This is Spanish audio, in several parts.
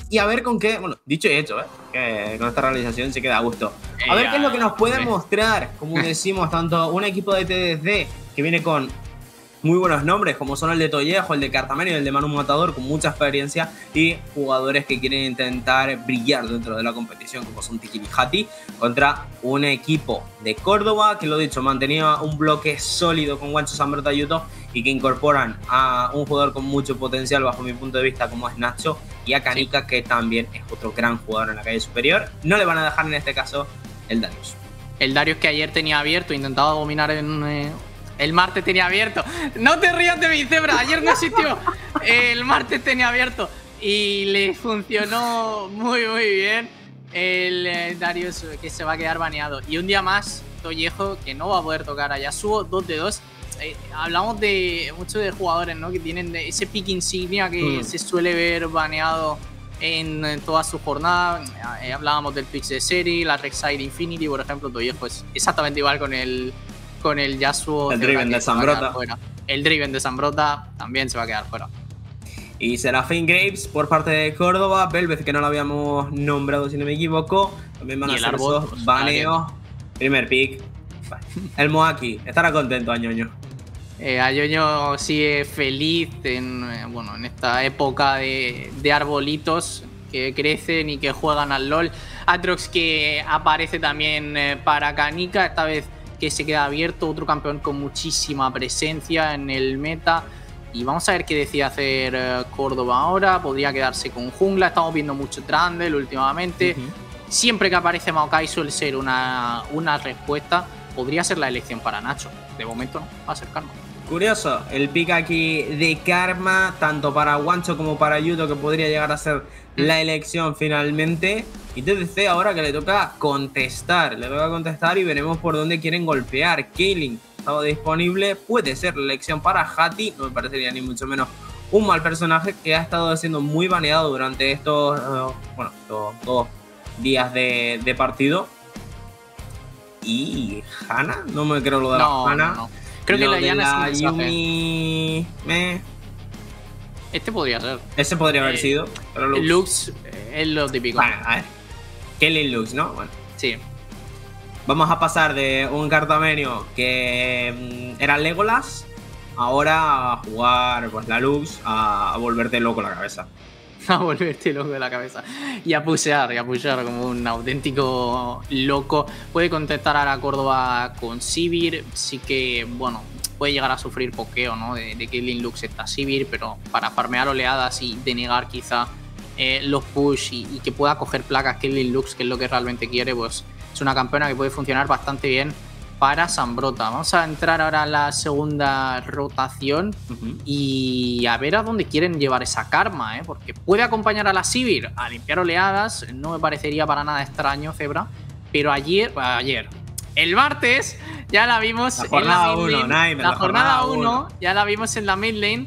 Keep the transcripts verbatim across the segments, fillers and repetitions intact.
y a ver con qué, bueno, dicho y hecho, ¿eh? Que con esta realización se queda a gusto. A ver qué es lo que nos puede mostrar, como decimos, tanto un equipo de T D C que viene con muy buenos nombres, como son el de Toyejo, el de Cartamenio y el de Manu Matador, con mucha experiencia, y jugadores que quieren intentar brillar dentro de la competición, como son Tiki Hati, contra un equipo de Córdoba, que lo dicho, mantenía un bloque sólido con Guancho, Zambrotta y Yuto, y que incorporan a un jugador con mucho potencial, bajo mi punto de vista, como es Nacho, y a Kanika, sí, que también es otro gran jugador en la calle superior. No le van a dejar en este caso el Darius. El Darius que ayer tenía abierto, intentaba dominar en... Eh... El martes tenía abierto. No te rías de mi cebra. Ayer no existió. El martes tenía abierto. Y le funcionó muy, muy bien. El, el Darius que se va a quedar baneado. Y un día más, Toyejo, que no va a poder tocar a Yasuo. dos de dos. Eh, hablamos de muchos de jugadores, ¿no? Que tienen ese pick insignia que mm. se suele ver baneado en, en toda su jornada. Eh, hablábamos del pitch de serie, la Rek'Sai Infinity, por ejemplo. Toyejo es exactamente igual con el... con el Yasuo. El Driven de Zambrotta. El Driven de Zambrotta también se va a quedar fuera. Y Serafín Graves por parte de Córdoba. Velvet, que no lo habíamos nombrado si no me equivoco. También van a ser esos baneos. Primer pick. El Moaki. Estará contento, Añoño. Eh, Añoño sigue feliz en, eh, bueno, en esta época de, de arbolitos que crecen y que juegan al LoL. Atrox que aparece también eh, para Kanika. Esta vez que se queda abierto, otro campeón con muchísima presencia en el meta. Y vamos a ver qué decide hacer uh, Córdoba ahora. Podría quedarse con jungla. Estamos viendo mucho Trundle últimamente. Uh-huh. Siempre que aparece Maokai suele ser una, una respuesta. Podría ser la elección para Nacho. De momento no, va a ser Karma. Curioso, el pick aquí de Karma, tanto para Guancho como para Yuto, que podría llegar a ser mm. la elección finalmente. Y T D C ahora que le toca contestar, le toca contestar y veremos por dónde quieren golpear. Kaylin estaba disponible, puede ser la elección para Hati, no me parecería ni mucho menos un mal personaje que ha estado siendo muy baneado durante estos, uh, bueno, estos dos días de, de partido. Y Hanna, no me creo lo de no, la Hanna. No, no. Creo lo que la Yana es Yumi... Me... Este podría ser. Ese podría haber eh, sido. Pero Lux, Lux es lo típico. Bueno, a ver. Kaylin Lux, ¿no? Bueno. Sí. Vamos a pasar de un Cartamenio que mmm, era Legolas, ahora a jugar pues, la Lux, a, a volverte loco la cabeza. A volverte loco de la cabeza. Y a pushear, y a pushear como un auténtico loco. Puede contestar a la Córdoba con Sivir. Sí que, bueno, puede llegar a sufrir pokeo, ¿no? De, de Kaylin Lux está Sivir, pero para farmear oleadas y denegar quizá eh, los push y, y que pueda coger placas Kaylin Lux, que es lo que realmente quiere, pues es una campeona que puede funcionar bastante bien para Zambrotta. Vamos a entrar ahora a la segunda rotación uh-huh. y a ver a dónde quieren llevar esa Karma, ¿eh? Porque puede acompañar a la Sivir a limpiar oleadas, no me parecería para nada extraño, Zebra, pero ayer, ayer, el martes, ya la vimos la jornada en la mid lane, la, la jornada uno, ya la vimos en la mid lane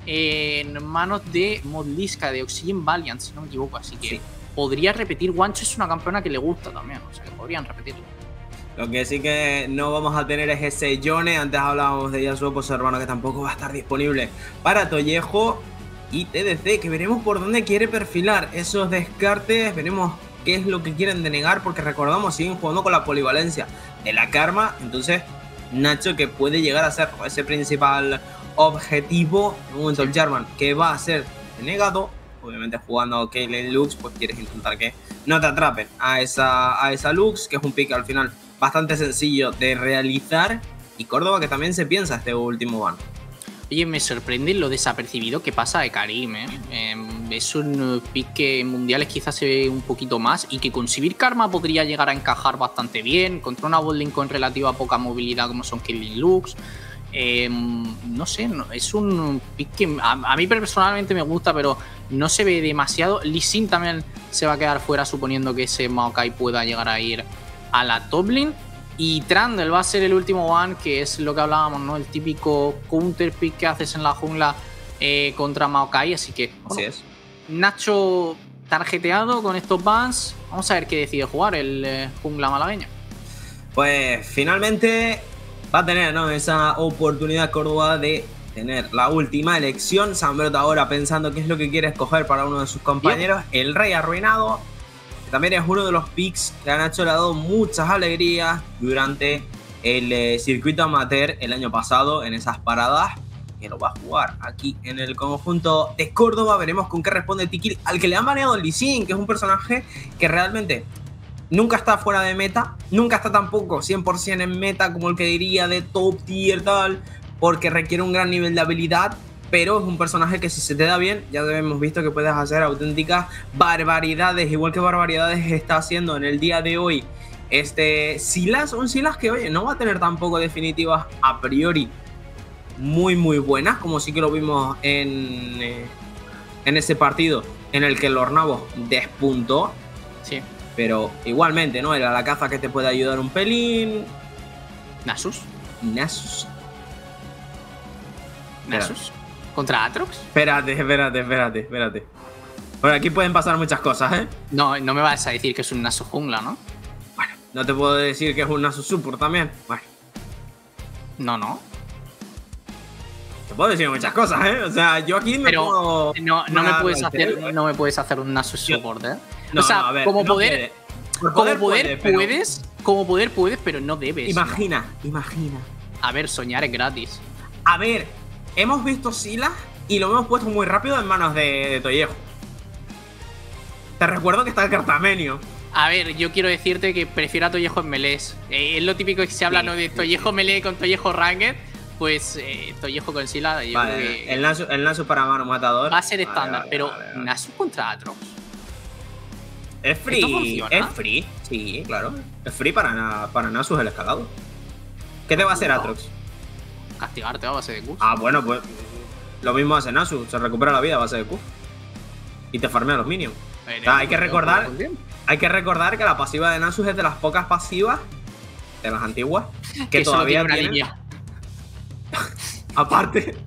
en manos de Modliska, de Oxygen Valiant, si no me equivoco, así que sí. Podría repetir. Guancho es una campeona que le gusta también, o sea que podrían repetirlo. Lo que sí que no vamos a tener es ese Yone. Antes hablábamos de Yasuo, pues hermano, que tampoco va a estar disponible para Toyejo. Y T D C, que veremos por dónde quiere perfilar esos descartes. Veremos qué es lo que quieren denegar, porque recordamos, siguen jugando con la polivalencia de la Karma. Entonces, Nacho, que puede llegar a ser ese principal objetivo. En un momento el Jarvan, que va a ser denegado. Obviamente jugando Kaylin Lux, pues quieres intentar que no te atrapen a esa, a esa Lux, que es un pick al final bastante sencillo de realizar. Y Córdoba, que también se piensa este último ban. Oye, me sorprende lo desapercibido que pasa de Karim, ¿eh? Eh, es un pick que en mundiales quizás se ve un poquito más y que con Sivir Karma podría llegar a encajar bastante bien contra una botlane con relativa poca movilidad como son Kaylin Lux. Eh, no sé, no, es un pick que a, a mí personalmente me gusta, pero no se ve demasiado. Lee Sin también se va a quedar fuera, suponiendo que ese Maokai pueda llegar a ir a la top lane. Y Trundle va a ser el último one, que es lo que hablábamos, ¿no? El típico counter pick que haces en la jungla eh, contra Maokai. Así que, bueno, así es. Nacho tarjeteado con estos bans. Vamos a ver qué decide jugar el eh, jungla malagueño. Pues finalmente va a tener, ¿no?, esa oportunidad Córdoba de tener la última elección. Zambroth ahora pensando qué es lo que quiere escoger para uno de sus compañeros. Bien. El Rey Arruinado, que también es uno de los picks que han hecho le ha dado muchas alegrías durante el eh, circuito amateur el año pasado en esas paradas. Que lo va a jugar aquí en el conjunto de Córdoba. Veremos con qué responde Tikil, al que le han baneado el Lee Sin, que es un personaje que realmente nunca está fuera de meta, nunca está tampoco cien por cien en meta como el que diría de top tier tal, porque requiere un gran nivel de habilidad, pero es un personaje que si se te da bien, ya hemos visto que puedes hacer auténticas barbaridades, igual que barbaridades está haciendo en el día de hoy este Sylas, un Sylas que oye, no va a tener tampoco definitivas a priori muy muy buenas, como sí que lo vimos en, eh, en ese partido en el que el Ornavo despuntó. Sí. Pero igualmente, ¿no? Era la caza que te puede ayudar un pelín. Nasus. Nasus. Nasus. Espérate. ¿Contra Aatrox? Espérate, espérate, espérate, espérate. Bueno, aquí pueden pasar muchas cosas, ¿eh? No, no me vas a decir que es un Nasus jungla, ¿no? Bueno, no te puedo decir que es un Nasus support también. Bueno. No, no. Te puedo decir muchas cosas, ¿eh? O sea, yo aquí me Pero puedo... No, no, me puedes hacer, ¿eh? no me puedes hacer un Nasus support, ¿eh? No, o sea, no, a ver, como no poder... Como poder, poder puede, puedes, pero... como poder puedes, pero no debes. Imagina, ¿no? imagina. A ver, soñar es gratis. A ver, hemos visto Sylas y lo hemos puesto muy rápido en manos de, de Toyejo. Te recuerdo que está el Cartamenio. A ver, yo quiero decirte que prefiero a Toyejo en melees. Eh, es lo típico que se habla, sí, ¿no? De Toyejo sí. melee con Toyejo ranked. Pues eh, Toyejo con Sylas. Vale, que... el, Nasus, el Nasus para mano matador. Va a ser estándar, vale, vale, pero vale, vale. Nasus contra Aatrox. Es free, es free, sí, claro. Es free para, para Nasus el escalado. ¿Qué te va a hacer Aatrox? Castigarte a base de Q. Ah, bueno, pues lo mismo hace Nasus, se recupera la vida a base de Q. Y te farmea los minions. O sea, hay que recordar, hay que recordar que la pasiva de Nasus es de las pocas pasivas de las antiguas que, que todavía tiene una tienen... línea. Aparte.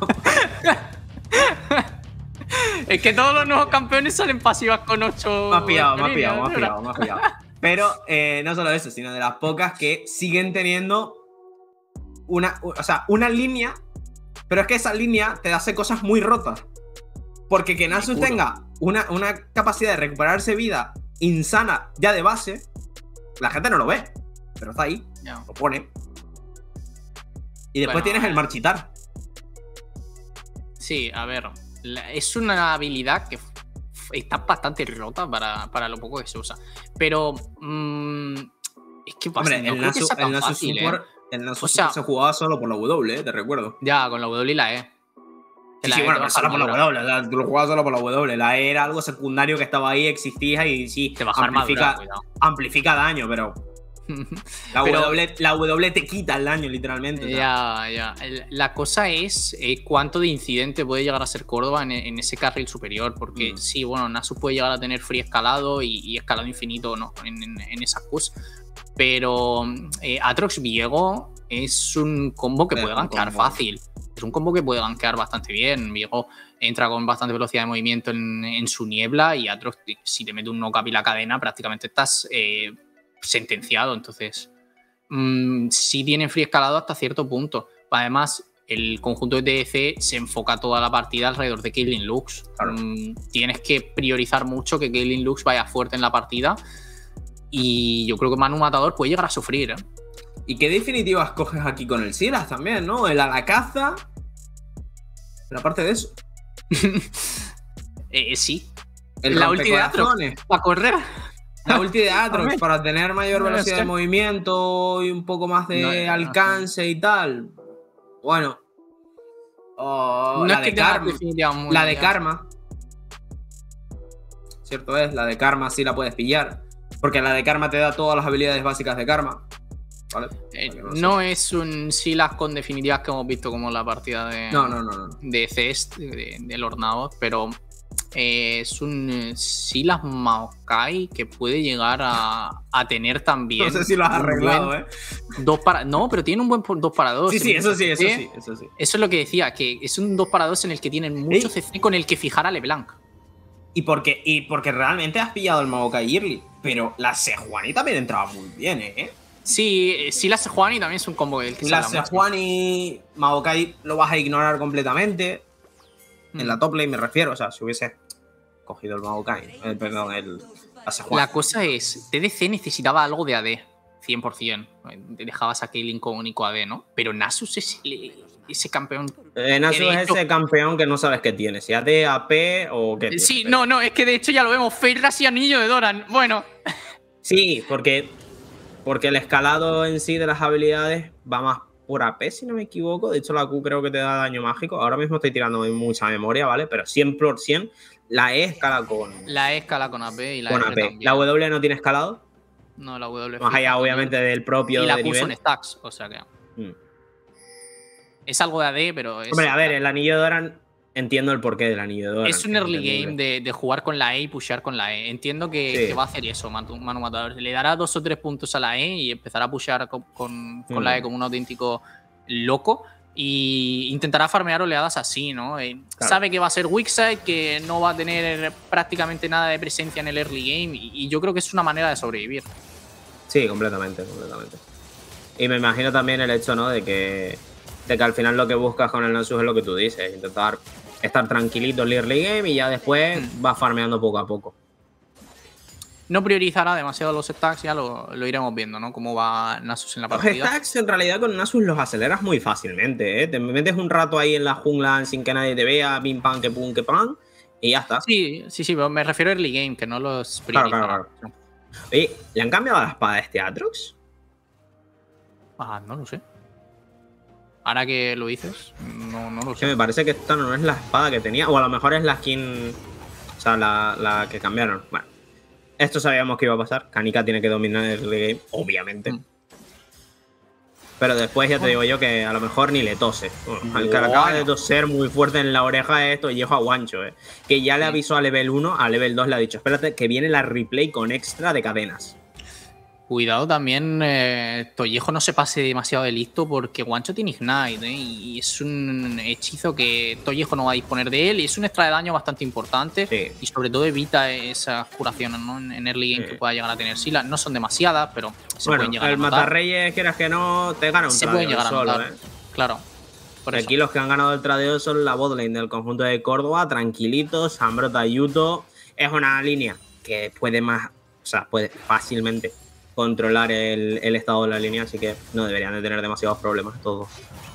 Es que todos los nuevos campeones salen pasivas con ocho. Me ha pillado, me ha pillado, me ha pillado, me ha pillado. Pero eh, no solo eso, sino de las pocas que siguen teniendo una, o sea, una línea, pero es que esa línea te hace cosas muy rotas. Porque que Nasus tenga una, una capacidad de recuperarse vida insana ya de base, la gente no lo ve, pero está ahí, no. Lo pone. Y después bueno, tienes el marchitar. Sí, a ver. Es una habilidad que está bastante rota para, para lo poco que se usa. Pero. Mmm, es que Hombre, no el Nasus, el Nasus fácil, Support, ¿eh? el Nasus o sea, se jugaba solo por la W, eh, te recuerdo. Ya, con la W y la E. Sí, sí, bueno, solo por la W, o sea, tú lo jugabas solo por la W. La E era algo secundario que estaba ahí, existía y sí, te baja amplifica, armadura, amplifica daño, pero. La, pero, w, la W te quita el daño, literalmente. Ya, ya. La cosa es eh, cuánto de incidente puede llegar a ser Córdoba en, en ese carril superior. Porque mm. sí, bueno, Nasus puede llegar a tener free escalado y, y escalado infinito no, en, en, en esas Qs. Pero eh, Aatrox Viego es un combo que es puede gankear fácil. Es un combo que puede gankear bastante bien. Viego entra con bastante velocidad de movimiento en, en su niebla y Aatrox, si te mete un knock-up y la cadena, prácticamente estás... Eh, sentenciado, entonces mmm, sí tienen free escalado hasta cierto punto. Además, el conjunto de T D C se enfoca toda la partida alrededor de Caitlyn Lux. Claro. Mm, tienes que priorizar mucho que Caitlyn Lux vaya fuerte en la partida y yo creo que Manu Matador puede llegar a sufrir, ¿eh? ¿Y qué definitivas coges aquí con el Sylas también, no? El a la caza. Pero aparte de eso. eh, sí. El la ulti de Aatrox para correr. La ulti de Aatrox para tener mayor velocidad de movimiento y un poco más de no, alcance no. y tal. Bueno. Oh, no la, es de que Karma, la de ya. Karma. Cierto es, la de Karma sí la puedes pillar. Porque la de Karma te da todas las habilidades básicas de Karma. ¿Vale? Eh, no, no es un Sylas con definitivas que hemos visto como la partida de, no, no, no, no. de C E S, de, de Lord Nabot, pero... Eh, es un Sylas Maokai que puede llegar a, a tener también. No sé si lo has arreglado, buen, ¿eh? Dos para, no, pero tiene un buen dos para dos. Sí, sí, eso sí, eso sí, eso sí. Eso es lo que decía, que es un dos para dos en el que tienen mucho ¿Eh? C C con el que fijar a LeBlanc. Y porque, y porque realmente has pillado el Maokai early, pero la Sejuani también entraba muy bien, ¿eh? Sí, sí la Sejuani también es un combo del que La Sejuani, Maokai lo vas a ignorar completamente. Mm. En la top lane me refiero, o sea, si hubiese cogido el Maokai, el, perdón, el la Sejuani. La cosa es, T D C necesitaba algo de A D, cien por cien. Dejabas a Caitlyn como único A D, ¿no? Pero Nasus es ese campeón. Eh, Nasus es hecho... ese campeón que no sabes qué tiene, si A D, A P o qué tiene. Sí, pero... no, no, es que de hecho ya lo vemos, Feyras y Anillo de Doran. Bueno. Sí, porque... Porque el escalado en sí de las habilidades va más por A P, si no me equivoco. De hecho, la Q creo que te da daño mágico. Ahora mismo estoy tirando mucha memoria, ¿vale? Pero cien por cien la E escala con... La E escala con A P y la con R A P. También. ¿La W no tiene escalado? No, la W... Más allá, obviamente, del propio y la de Q nivel. son stacks, o sea que... Mm. Es algo de A D, pero es... Hombre, a ver, el anillo de Doran... Entiendo el porqué del anillo de Doran. Es un early game de, de jugar con la E y pushear con la E. Entiendo que, sí. que va a hacer eso, Manu Matador. Le dará dos o tres puntos a la E y empezará a pushear con, con, con mm. la E como un auténtico loco. Y intentará farmear oleadas así, ¿no? Eh, claro. Sabe que va a ser weakside, que no va a tener prácticamente nada de presencia en el early game. Y, y yo creo que es una manera de sobrevivir. Sí, completamente, completamente. Y me imagino también el hecho, ¿no? De que, de que al final lo que buscas con el Nasus es lo que tú dices. Intentar... estar tranquilito en el early game y ya después mm. va farmeando poco a poco. No priorizará demasiado los stacks, ya lo, lo iremos viendo, ¿no? Cómo va Nasus en la partida. Los stacks en realidad con Nasus los aceleras muy fácilmente, ¿eh? Te metes un rato ahí en la jungla sin que nadie te vea, pim pam, que pum, que pam, y ya está. Sí, sí, sí, pero me refiero a early game, que no los priorizará. Claro, claro, claro. Oye, ¿le han cambiado la espada a este Aatrox? Ah, no lo sé. Ahora que lo dices, no, no lo sé. Que me parece que esta no es la espada que tenía. O a lo mejor es la skin. O sea, la, la que cambiaron. Bueno. Esto sabíamos que iba a pasar. Kanika tiene que dominar el game, obviamente. Mm. Pero después ya te digo yo que a lo mejor ni le tose. Bueno, el que acaba de toser muy fuerte en la oreja es Toyejo a Guancho, eh. Que ya le avisó a level uno, a level dos le ha dicho: espérate, que viene la replay con extra de cadenas. Cuidado también, eh, Toyejo no se pase demasiado de listo porque Guancho tiene Ignite, ¿eh? Y es un hechizo que Toyejo no va a disponer de él y es un extra de daño bastante importante. Sí. Y sobre todo evita esas curaciones, ¿no? En early game sí. que pueda llegar a tener. Sí, no son demasiadas, pero se bueno, pueden llegar el a matar. Matarreyes, quieras que no, te gana un se tradeo pueden llegar a solo, matar. ¿eh? Claro. Por aquí los que han ganado el tradeo son la botlane del conjunto de Córdoba, tranquilitos, Zambrota y Yuto. Es una línea que puede más, o sea, puede fácilmente controlar el, el estado de la línea, así que no deberían de tener demasiados problemas todos.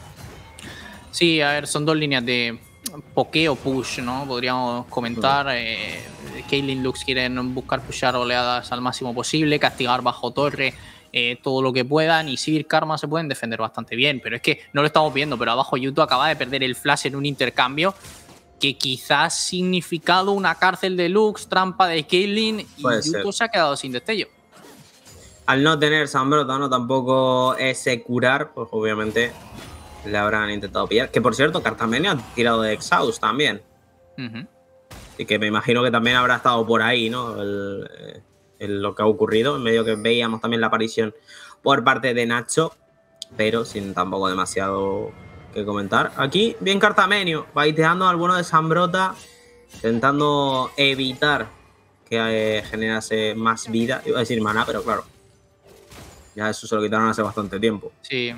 Sí, a ver, son dos líneas de pokeo push, ¿no? Podríamos comentar. Uh-huh. eh, Caitlyn, Lux quieren buscar pushar oleadas al máximo posible, castigar bajo torre eh, todo lo que puedan, y Sivir, Karma se pueden defender bastante bien, pero es que no lo estamos viendo, pero abajo Yuto acaba de perder el flash en un intercambio que quizás ha significado una cárcel de Lux, trampa de Caitlyn, y Puede Yuto ser. se ha quedado sin destello. Al no tener Zambrota, ¿no? Tampoco ese curar, pues obviamente le habrán intentado pillar. Que por cierto, Cartamenia ha tirado de Exhaust también. Uh-huh. Y que me imagino que también habrá estado por ahí, ¿no? El, el, lo que ha ocurrido. En medio que veíamos también la aparición por parte de Nacho, pero sin tampoco demasiado que comentar. Aquí, bien Cartamenio, baiteando a alguno de Zambrota, intentando evitar que eh, generase más vida. Iba a decir maná, pero claro. Ya eso se lo quitaron hace bastante tiempo. Sí.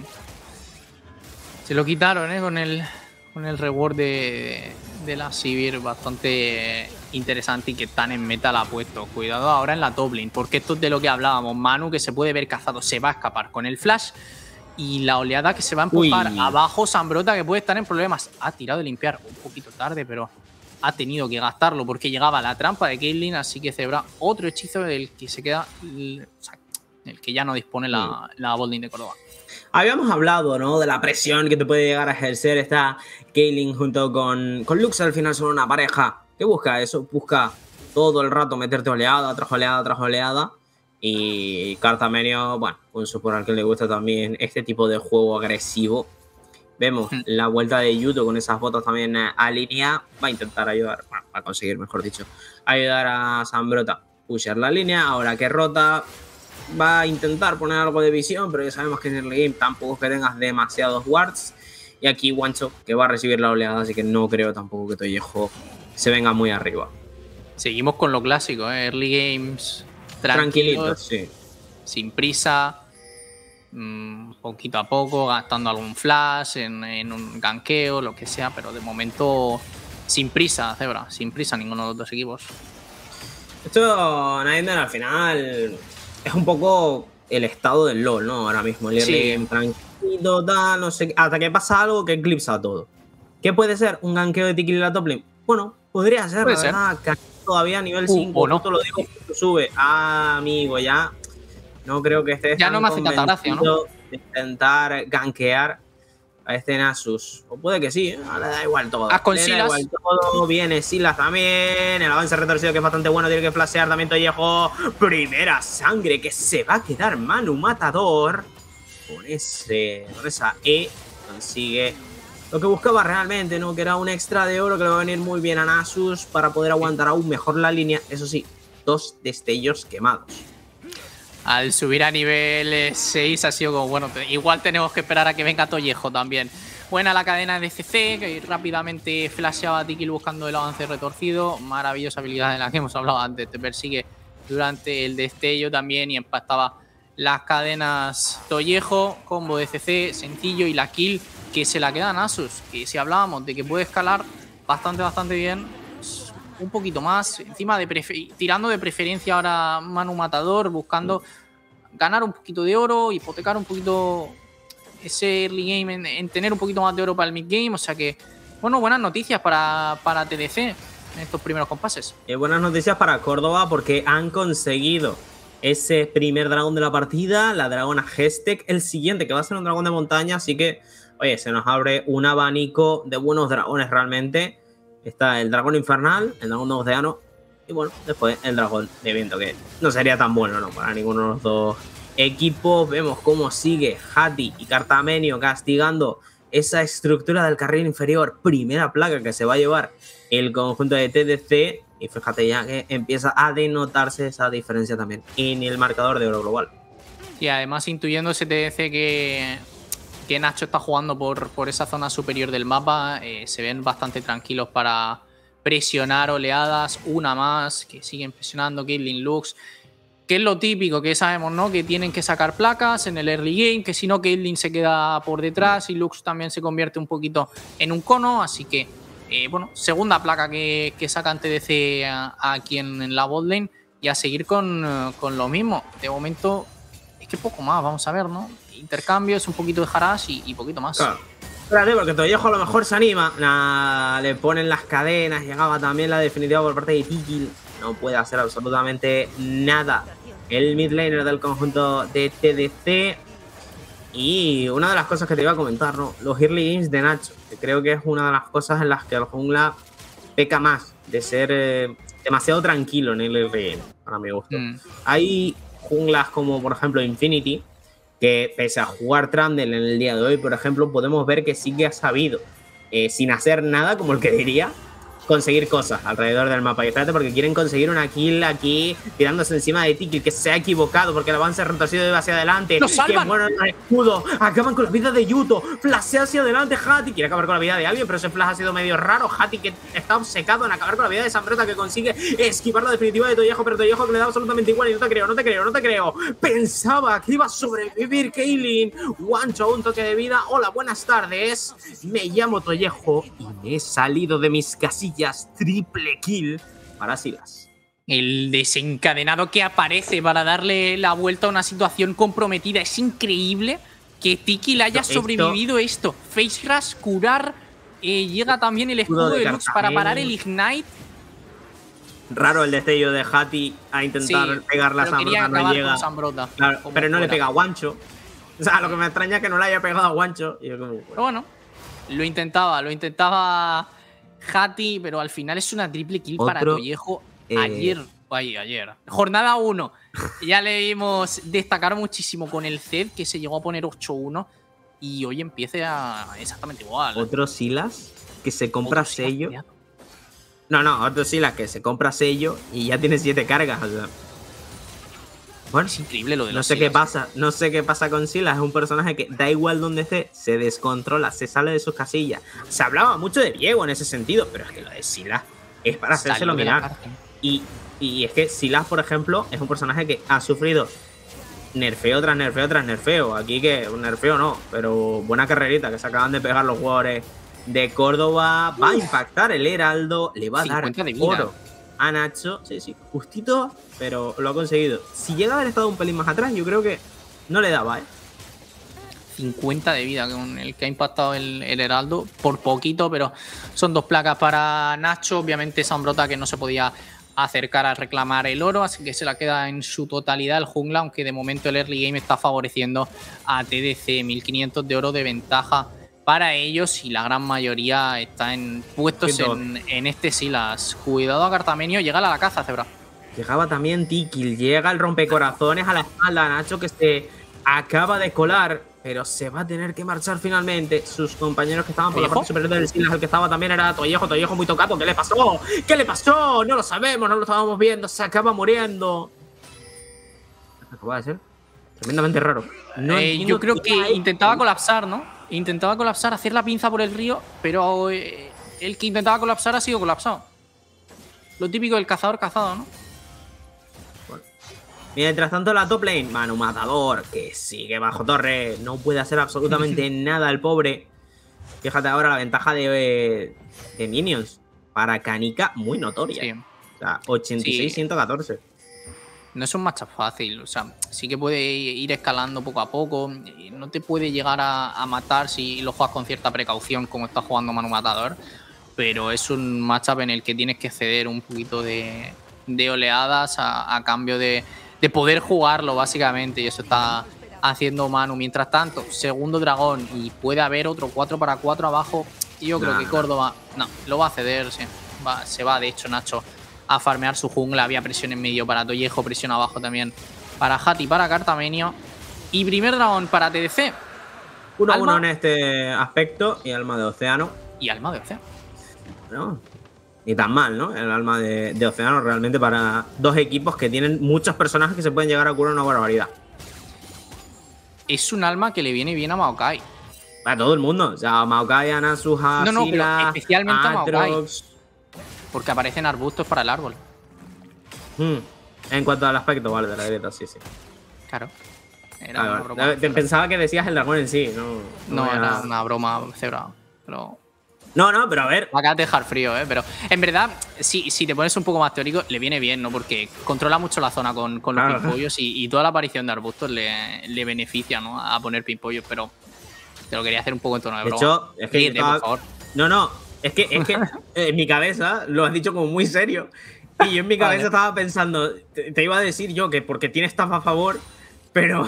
Se lo quitaron, ¿eh? Con el, con el reward de, de la Sivir bastante interesante y que tan en meta la ha puesto. Cuidado ahora en la top lane, porque esto es de lo que hablábamos. Manu, que se puede ver cazado, se va a escapar con el flash. Y la oleada que se va a empujar Uy. abajo, Zambrota, que puede estar en problemas. Ha tirado de limpiar un poquito tarde, pero ha tenido que gastarlo porque llegaba la trampa de Caitlyn. Así que Zebra, otro hechizo del que se queda... O sea, el que ya no dispone la, la botlane de Córdoba. Habíamos hablado, ¿no? De la presión que te puede llegar a ejercer esta Caitlyn junto con, con Lux. Al final son una pareja que busca eso, busca todo el rato meterte oleada tras oleada tras oleada. Y Cartamenio, bueno, un support al que le gusta también este tipo de juego agresivo. Vemos mm. la vuelta de Yuto con esas botas también a línea. Va a intentar ayudar, bueno, va a conseguir, mejor dicho, ayudar a Zambrota. Pusher la línea, ahora que rota... Va a intentar poner algo de visión, pero ya sabemos que en el game tampoco es que tengas demasiados wards. Y aquí Guancho, que va a recibir la oleada, así que no creo tampoco que Toyejo se venga muy arriba. Seguimos con lo clásico, ¿eh? Early games tranquilos, tranquilitos, sí. Sin prisa. mmm, poquito a poco, gastando algún flash en, en un ganqueo, lo que sea, pero de momento sin prisa, Zebra, sin prisa ninguno de los dos equipos. Esto, Nightmare, al final es un poco el estado del LoL, ¿no? Ahora mismo, el early game tranquilo, tal, no sé, hasta que pasa algo que eclipsa todo. ¿Qué puede ser? ¿Un ganqueo de Tiki en la top lane? Bueno, podría ser, puede la ser. verdad, que todavía a nivel Uh, cinco, o no. justo lo digo, sube. Ah, amigo, ya no creo que estés Ya tan no me hace tanta gracia, ¿no? de intentar gankear a este Nasus. O puede que sí, ¿eh? Le da igual todo. Haz con Le da Silas. igual todo. Viene Silas también. El avance retorcido que es bastante bueno. Tiene que flashear también Tollejo. Primera sangre que se va a quedar Manu Matador. Con, ese, con esa E consigue lo que buscaba realmente, ¿no? Que era un extra de oro que le va a venir muy bien a Nasus para poder aguantar aún mejor la línea. Eso sí, dos destellos quemados. Al subir a nivel seis ha sido como, bueno, igual tenemos que esperar a que venga Tollejo también. Buena la cadena de C C, que rápidamente flasheaba a Tikil buscando el avance retorcido. Maravillosa habilidad de la que hemos hablado antes. Te persigue durante el destello también y empastaba las cadenas Tollejo. Combo de C C, sencillo, y la kill que se la queda a Nasus. Que si hablábamos de que puede escalar bastante, bastante bien, un poquito más, encima de tirando de preferencia ahora Manu Matador, buscando ganar un poquito de oro, hipotecar un poquito ese early game en, en tener un poquito más de oro para el mid game. O sea que, bueno, buenas noticias para, para T D C en estos primeros compases. Eh, buenas noticias para Córdoba porque han conseguido ese primer dragón de la partida, la dragona Hestek, el siguiente que va a ser un dragón de montaña, así que, oye, se nos abre un abanico de buenos dragones realmente. Está el dragón infernal, el dragón de océano y bueno, después el dragón de viento, que no sería tan bueno, ¿no? Para ninguno de los dos equipos. Vemos cómo sigue Hati y Cartamenio castigando esa estructura del carril inferior. Primera placa que se va a llevar el conjunto de T D C. Y fíjate ya que empieza a denotarse esa diferencia también en el marcador de oro global. Y además intuyendo ese T D C que... que Nacho está jugando por, por esa zona superior del mapa, eh, se ven bastante tranquilos para presionar oleadas, una más, que siguen presionando Caitlyn, Lux, que es lo típico que sabemos, ¿no? Que tienen que sacar placas en el early game, que si no Caitlyn se queda por detrás y Lux también se convierte un poquito en un cono, así que, eh, bueno, segunda placa que, que sacan T D C a, a aquí en, en la botlane y a seguir con, con lo mismo. De momento, es que poco más, vamos a ver, ¿no? Intercambios, un poquito de harass y, y poquito más. Claro. Espérate, porque Tollejo a lo mejor se anima. Nah, le ponen las cadenas. Llegaba también la definitiva por parte de Tikil. No puede hacer absolutamente nada el mid laner del conjunto de T D C. Y una de las cosas que te iba a comentar, ¿no? Los early games de Nacho. Que creo que es una de las cosas en las que el jungla peca más. De ser eh, demasiado tranquilo en el early game, para mi gusto. Mm. Hay junglas como, por ejemplo, Infinity, que pese a jugar Trundle en el día de hoy, por ejemplo, podemos ver que sí que ha sabido, eh, sin hacer nada, como el que diría, conseguir cosas alrededor del mapa. Y espérate, porque quieren conseguir una kill aquí, tirándose encima de Tiki, que se ha equivocado, porque el avance retorcido iba hacia adelante. ¡Lo salvan! ¡Qué bueno el escudo! Acaban con la vida de Yuto. Flashea hacia adelante Hati. Quiere acabar con la vida de alguien, pero ese flash ha sido medio raro. Hati, que está obcecado en acabar con la vida de Sambrota, que consigue esquivar la definitiva de Tollejo, pero Tollejo que le da absolutamente igual. Y no te creo, no te creo, no te creo. Pensaba que iba a sobrevivir Caitlyn. Wancho, un toque de vida. Hola, buenas tardes. Me llamo Tollejo y me he salido de mis casillas. Triple kill para Silas. El desencadenado que aparece para darle la vuelta a una situación comprometida. Es increíble que Tiki le haya sobrevivido esto. Face Rush, curar. Eh, llega también el escudo de, de Lux para parar el Ignite. Raro el destello de Hati a intentar sí, pegar la Sambrota. No llega. Sambrota, claro, pero no fuera. Le pega a Wancho. O sea, lo que me extraña es que no le haya pegado a Wancho. Y yo como, bueno. Pero bueno, lo intentaba, lo intentaba Hati, pero al final es una triple kill Otro, para Tollejo eh... ayer. Ay, ayer. Jornada uno. Ya le vimos destacar muchísimo con el Zed, que se llegó a poner ocho uno. Y hoy empieza exactamente igual. Otro Silas que se compra sello. Silas, no, no, otro Silas que se compra sello y ya tiene siete cargas. O sea. Bueno, es increíble lo de no los sé Silas. qué pasa, no sé qué pasa con Silas. Es un personaje que da igual donde esté, se descontrola, se sale de sus casillas. Se hablaba mucho de Diego en ese sentido, pero es que lo de Silas es para hacérselo mirar. Y, y es que Silas, por ejemplo, es un personaje que ha sufrido nerfeo tras nerfeo tras nerfeo. Aquí que un nerfeo no, pero buena carrerita que se acaban de pegar los jugadores de Córdoba. Va a impactar el Heraldo, le va a dar oro a Nacho. Sí, sí, justito, pero lo ha conseguido. Si llega a haber estado un pelín más atrás, yo creo que no le daba, ¿eh? cincuenta de vida con el que ha impactado el, el Heraldo, por poquito, pero son dos placas para Nacho. Obviamente Sambrota que no se podía acercar a reclamar el oro, así que se la queda en su totalidad el jungla, aunque de momento el early game está favoreciendo a T D C. mil quinientos de oro de ventaja para ellos y la gran mayoría está en puestos en, en este Silas. Cuidado a Cartamenio, llega a la caza, Zebra. Llegaba también Tikil, llega el rompecorazones a la espalda, Nacho que se acaba de colar, pero se va a tener que marchar finalmente. Sus compañeros que estaban por la parte superior del Silas, el que estaba también era Toyejo, Toyejo muy tocado. ¿Qué le pasó? ¿Qué le pasó? No lo sabemos, no lo estábamos viendo, se acaba muriendo. ¿Qué acaba de ser? Tremendamente raro. No eh, yo creo que intentaba colapsar, ¿no? Intentaba colapsar, hacer la pinza por el río, pero eh, el que intentaba colapsar ha sido colapsado. Lo típico del cazador cazado, ¿no? Bueno. Mientras tanto, la top lane, Manu Matador, que sigue bajo torre, no puede hacer absolutamente nada el pobre. Fíjate ahora la ventaja de, de minions para Kanika, muy notoria. Sí. O sea, ochenta y seis a ciento catorce. Sí. No es un matchup fácil, o sea, sí que puede ir escalando poco a poco, no te puede llegar a, a matar si lo juegas con cierta precaución como está jugando Manu Matador, pero es un matchup en el que tienes que ceder un poquito de, de oleadas a, a cambio de, de poder jugarlo básicamente, y eso está haciendo Manu. Mientras tanto, segundo dragón y puede haber otro cuatro para cuatro abajo, y yo creo nah, que Córdoba, no, lo va a ceder, sí, va, se va de hecho Nacho a farmear su jungla. Había presión en medio para Toyejo, presión abajo también para Hati, para Cartamenio. Y primer dragón para T D C. uno a uno en este aspecto y alma de océano. Y alma de océano. No, ni tan mal, ¿no? El alma de, de océano realmente para dos equipos que tienen muchos personajes que se pueden llegar a curar una barbaridad. Es un alma que le viene bien a Maokai. A todo el mundo. O sea, a Maokai, a Nasuha, no, no, Sila, pero especialmente a Maokai. Aatrox. Porque aparecen arbustos para el árbol. Hmm. En cuanto al aspecto, vale, de la grieta, sí, sí. Claro. Era claro, una broma. Te pensaba que decías el dragón en sí, no. No, no era... era una broma cebra. Pero. No, no, pero a ver. Acá te dejar frío, ¿eh? Pero en verdad, si, si te pones un poco más teórico, le viene bien, ¿no? Porque controla mucho la zona con, con los claro. pimpollos y, y toda la aparición de arbustos le, le beneficia, ¿no? A poner pimpollos, pero te lo quería hacer un poco en tono de broma. De hecho, es que. Ríete, estaba... por favor. No, no. Es que, es que en mi cabeza lo has dicho como muy serio. Y yo en mi cabeza vale. estaba pensando, te, te iba a decir yo que porque tiene staff a favor, pero.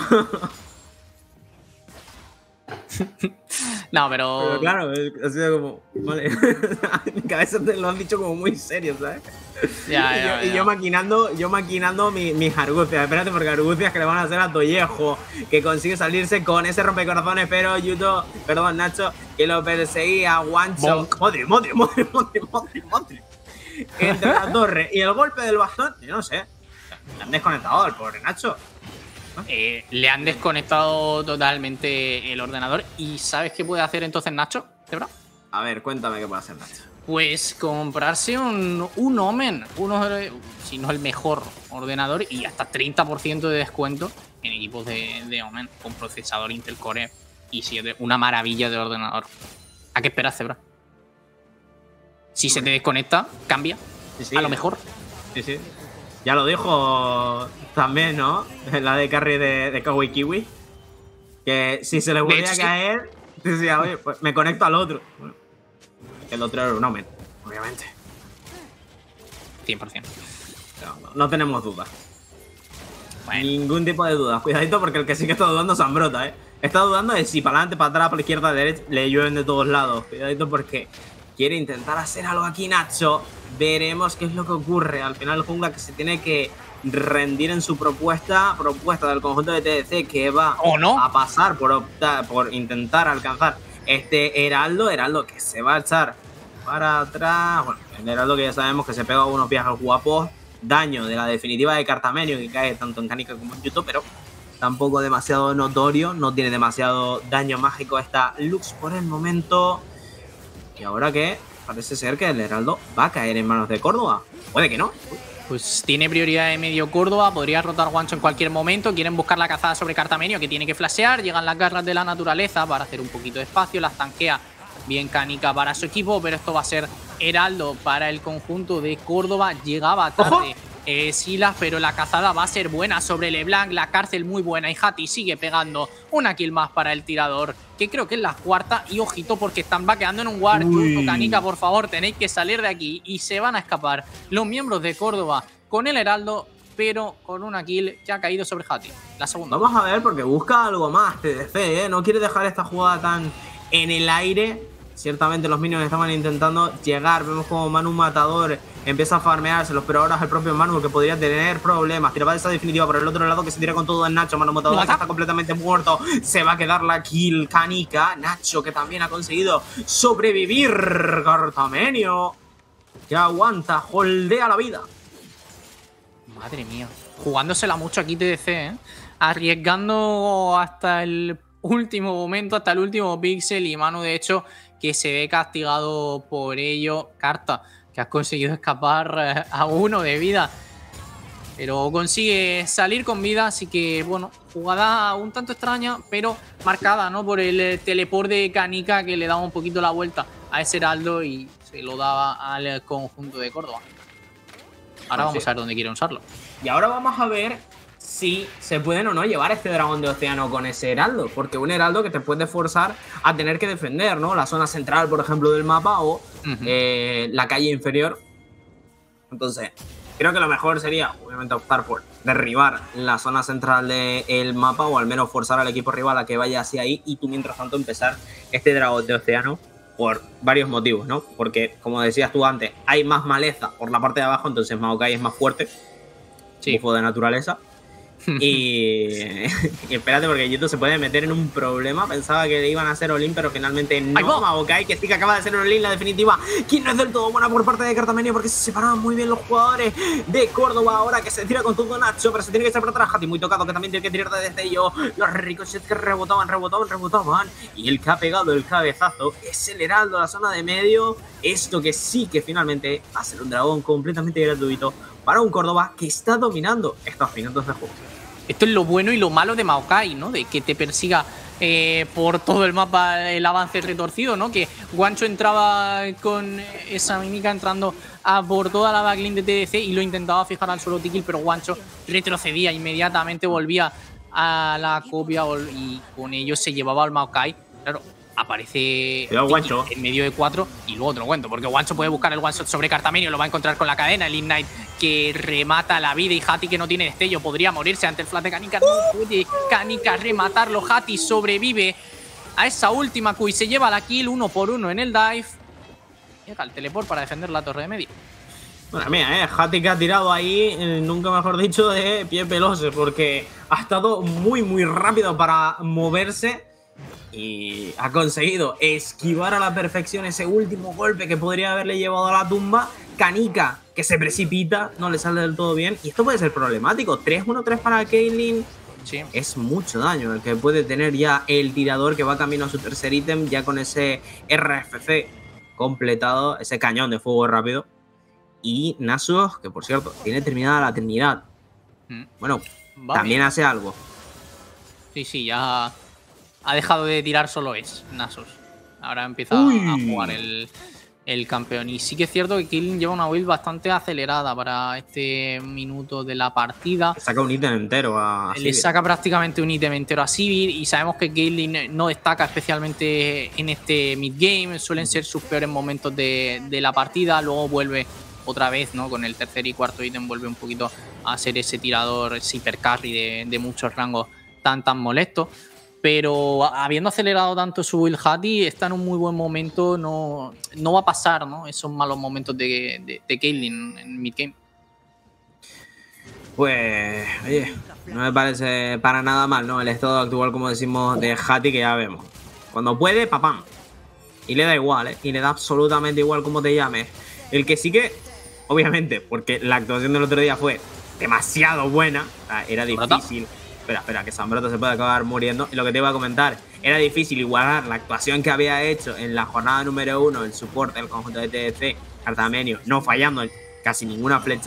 No, pero. Pero claro, ha sido como. Vale. En mi cabeza te lo has dicho como muy serio, ¿sabes? Ya, y, ya, yo, ya. y yo maquinando, yo maquinando mis, mis argucias. Espérate, porque argucias que le van a hacer a Toyejo, que consigue salirse con ese rompecorazones, pero Yuto, perdón, Nacho, que lo perseguía a Wancho. Madre, madre, madre, madre, madre, madre. Entre la torre y el golpe del bastón, yo no sé. Le han desconectado al pobre Nacho. Eh, le han desconectado totalmente el ordenador. ¿Y sabes qué puede hacer entonces Nacho? ¿Cebra? A ver, cuéntame qué puede hacer Nacho. Pues comprarse un, un Omen, uno de, si no el mejor ordenador, y hasta treinta por ciento de descuento en equipos de, de Omen con procesador Intel Core i siete. Una maravilla de ordenador. ¿A qué esperas, Zebra? Si se te desconecta, cambia. Sí, sí. A lo mejor. Sí, sí. Ya lo dijo también, ¿no? La de carry de, de Kawaii Kiwi. Que si se le volvía a caer, decía, oye, pues me conecto al otro. Bueno, el otro era un Omen, obviamente. cien por cien. No, no tenemos dudas. Bueno. Ningún tipo de dudas. Cuidadito porque el que sí que está dudando es Sambrota, ¿eh? Está dudando de si para adelante, para atrás, para la izquierda, a derecha, le llueven de todos lados. Cuidadito porque quiere intentar hacer algo aquí Nacho. Veremos qué es lo que ocurre. Al final el jungla que se tiene que rendir en su propuesta, propuesta del conjunto de T D C que va ¿O no? a pasar por optar, por intentar alcanzar este Heraldo. Heraldo que se va a echar para atrás. Bueno, el Heraldo que ya sabemos que se pega unos viajes guapos. Daño de la definitiva de Cartamenio que cae tanto en Kanika como en Yuto, pero tampoco demasiado notorio. No tiene demasiado daño mágico esta Lux por el momento. Y ahora que parece ser que el Heraldo va a caer en manos de Córdoba. Puede que no. Pues tiene prioridad de medio Córdoba, podría rotar Guancho en cualquier momento. Quieren buscar la cazada sobre Cartamenio, que tiene que flashear. Llegan las garras de la naturaleza para hacer un poquito de espacio. Las tanquea bien Kanika para su equipo, pero esto va a ser heraldo para el conjunto de Córdoba. Llegaba tarde eh, Silas, pero la cazada va a ser buena sobre LeBlanc. La cárcel muy buena y Hati sigue pegando una kill más para el tirador, que creo que es la cuarta. Y ojito porque están vaqueando en un ward. Kanika, por favor, tenéis que salir de aquí y se van a escapar los miembros de Córdoba con el heraldo, pero con una kill que ha caído sobre Hati. La segunda. Vamos a ver, porque busca algo más T D C, ¿eh? No quiere dejar esta jugada tan en el aire. Ciertamente los minions estaban intentando llegar. Vemos como Manu Matador empieza a farmeárselos, pero ahora es el propio Manu el que podría tener problemas. Tiraba esa definitiva por el otro lado, que se tira con todo en Nacho. Manu Matador que está completamente muerto. Se va a quedar la kill Kanika. Nacho, que también ha conseguido sobrevivir. Cartamenio, que aguanta, holdea la vida. Madre mía. Jugándosela mucho aquí T D C, ¿eh? Arriesgando hasta el último momento, hasta el último píxel. Y Manu, de hecho, que se ve castigado por ello. Carta, que has conseguido escapar a uno de vida, pero consigue salir con vida. Así que, bueno, jugada un tanto extraña, pero marcada, ¿no? Por el teleport de Kanika, que le daba un poquito la vuelta a ese heraldo y se lo daba al conjunto de Córdoba. Ahora vamos a ver dónde quiere usarlo. Y ahora vamos a ver si se pueden o no llevar este dragón de océano con ese heraldo. Porque un heraldo que te puede forzar a tener que defender, ¿no? La zona central, por ejemplo, del mapa o uh-huh. eh, la calle inferior. Entonces, creo que lo mejor sería, obviamente, optar por derribar la zona central del mapa, o al menos forzar al equipo rival a que vaya hacia ahí, y tú, mientras tanto, empezar este dragón de océano por varios motivos, ¿no? Porque, como decías tú antes, hay más maleza por la parte de abajo, entonces Maokai es más fuerte. Sí. Bufo de naturaleza. Y, y espérate, porque Yeto se puede meter en un problema. Pensaba que le iban a hacer all-in, pero finalmente no. Maokai, que sí que acaba de hacer all-in, la definitiva, quien no es del todo buena por parte de Cartamenio, porque se separaban muy bien los jugadores de Córdoba. Ahora que se tira con todo Nacho, pero se tiene que echar para atrás. Hati muy tocado, que también tiene que tirar de destello. Los ricochets que rebotaban, rebotaban, rebotaban. Y el que ha pegado el cabezazo es el heraldo, la zona de medio. Esto que sí que finalmente va a ser un dragón completamente gratuito para un Córdoba que está dominando estos minutos de juego. Esto es lo bueno y lo malo de Maokai, ¿no? De que te persiga eh, por todo el mapa el avance retorcido, ¿no? Que Guancho entraba con esa mímica entrando a por toda la backlane de T D C y lo intentaba fijar al solo Tikil, pero Guancho retrocedía inmediatamente, volvía a la copia y con ello se llevaba al Maokai. Claro, aparece en medio de cuatro y luego te lo cuento, porque Guancho puede buscar el one shot sobre Cartamenio, lo va a encontrar con la cadena, el Ignite que remata la vida, y Hati, que no tiene destello, podría morirse ante el flash de Kanika. No puede Kanika rematarlo. Hati sobrevive a esa última Q y se lleva la kill uno por uno en el dive. Llega el teleport para defender la torre de medio. Bueno, mía, eh, Hati que ha tirado ahí, eh, nunca mejor dicho, de pie peloso, porque ha estado muy muy rápido para moverse y ha conseguido esquivar a la perfección ese último golpe que podría haberle llevado a la tumba. Kanika, que se precipita, no le sale del todo bien, y esto puede ser problemático. tres uno tres para Caitlyn. Sí. Es mucho daño el que puede tener ya el tirador, que va camino a su tercer ítem, ya con ese R F C completado, ese cañón de fuego rápido. Y Nasus, que por cierto, tiene terminada la Trinidad. Mm. Bueno, va también bien. Hace algo. Sí, sí, ya ha dejado de tirar solo es Nasus. Ahora empieza Uy. a jugar el, el campeón. Y sí que es cierto que Caitlyn lleva una build bastante acelerada para este minuto de la partida. Le saca un ítem entero a Le saca prácticamente un ítem entero a Sivir. Y sabemos que Caitlyn no destaca especialmente en este mid-game. Suelen ser sus peores momentos de, de la partida. Luego vuelve otra vez, ¿no? Con el tercer y cuarto ítem vuelve un poquito a ser ese tirador, ese hyper carry de, de muchos rangos tan tan molesto. Pero habiendo acelerado tanto su build, Hati está en un muy buen momento. No, no va a pasar, ¿no? Esos malos momentos de, de, de Caitlyn en mid-game. Pues, oye, no me parece para nada mal, ¿no? El estado actual, como decimos, de Hati, que ya vemos. Cuando puede, papam. Y le da igual, ¿eh? Y le da absolutamente igual cómo te llames. El que sí que, obviamente, porque la actuación del otro día fue demasiado buena. O sea, era difícil. Espera, espera, que Zambroto se puede acabar muriendo. Y lo que te iba a comentar, era difícil igualar la actuación que había hecho en la jornada número uno, el support del conjunto de T D C, Cartamenio, no fallando casi ninguna flecha,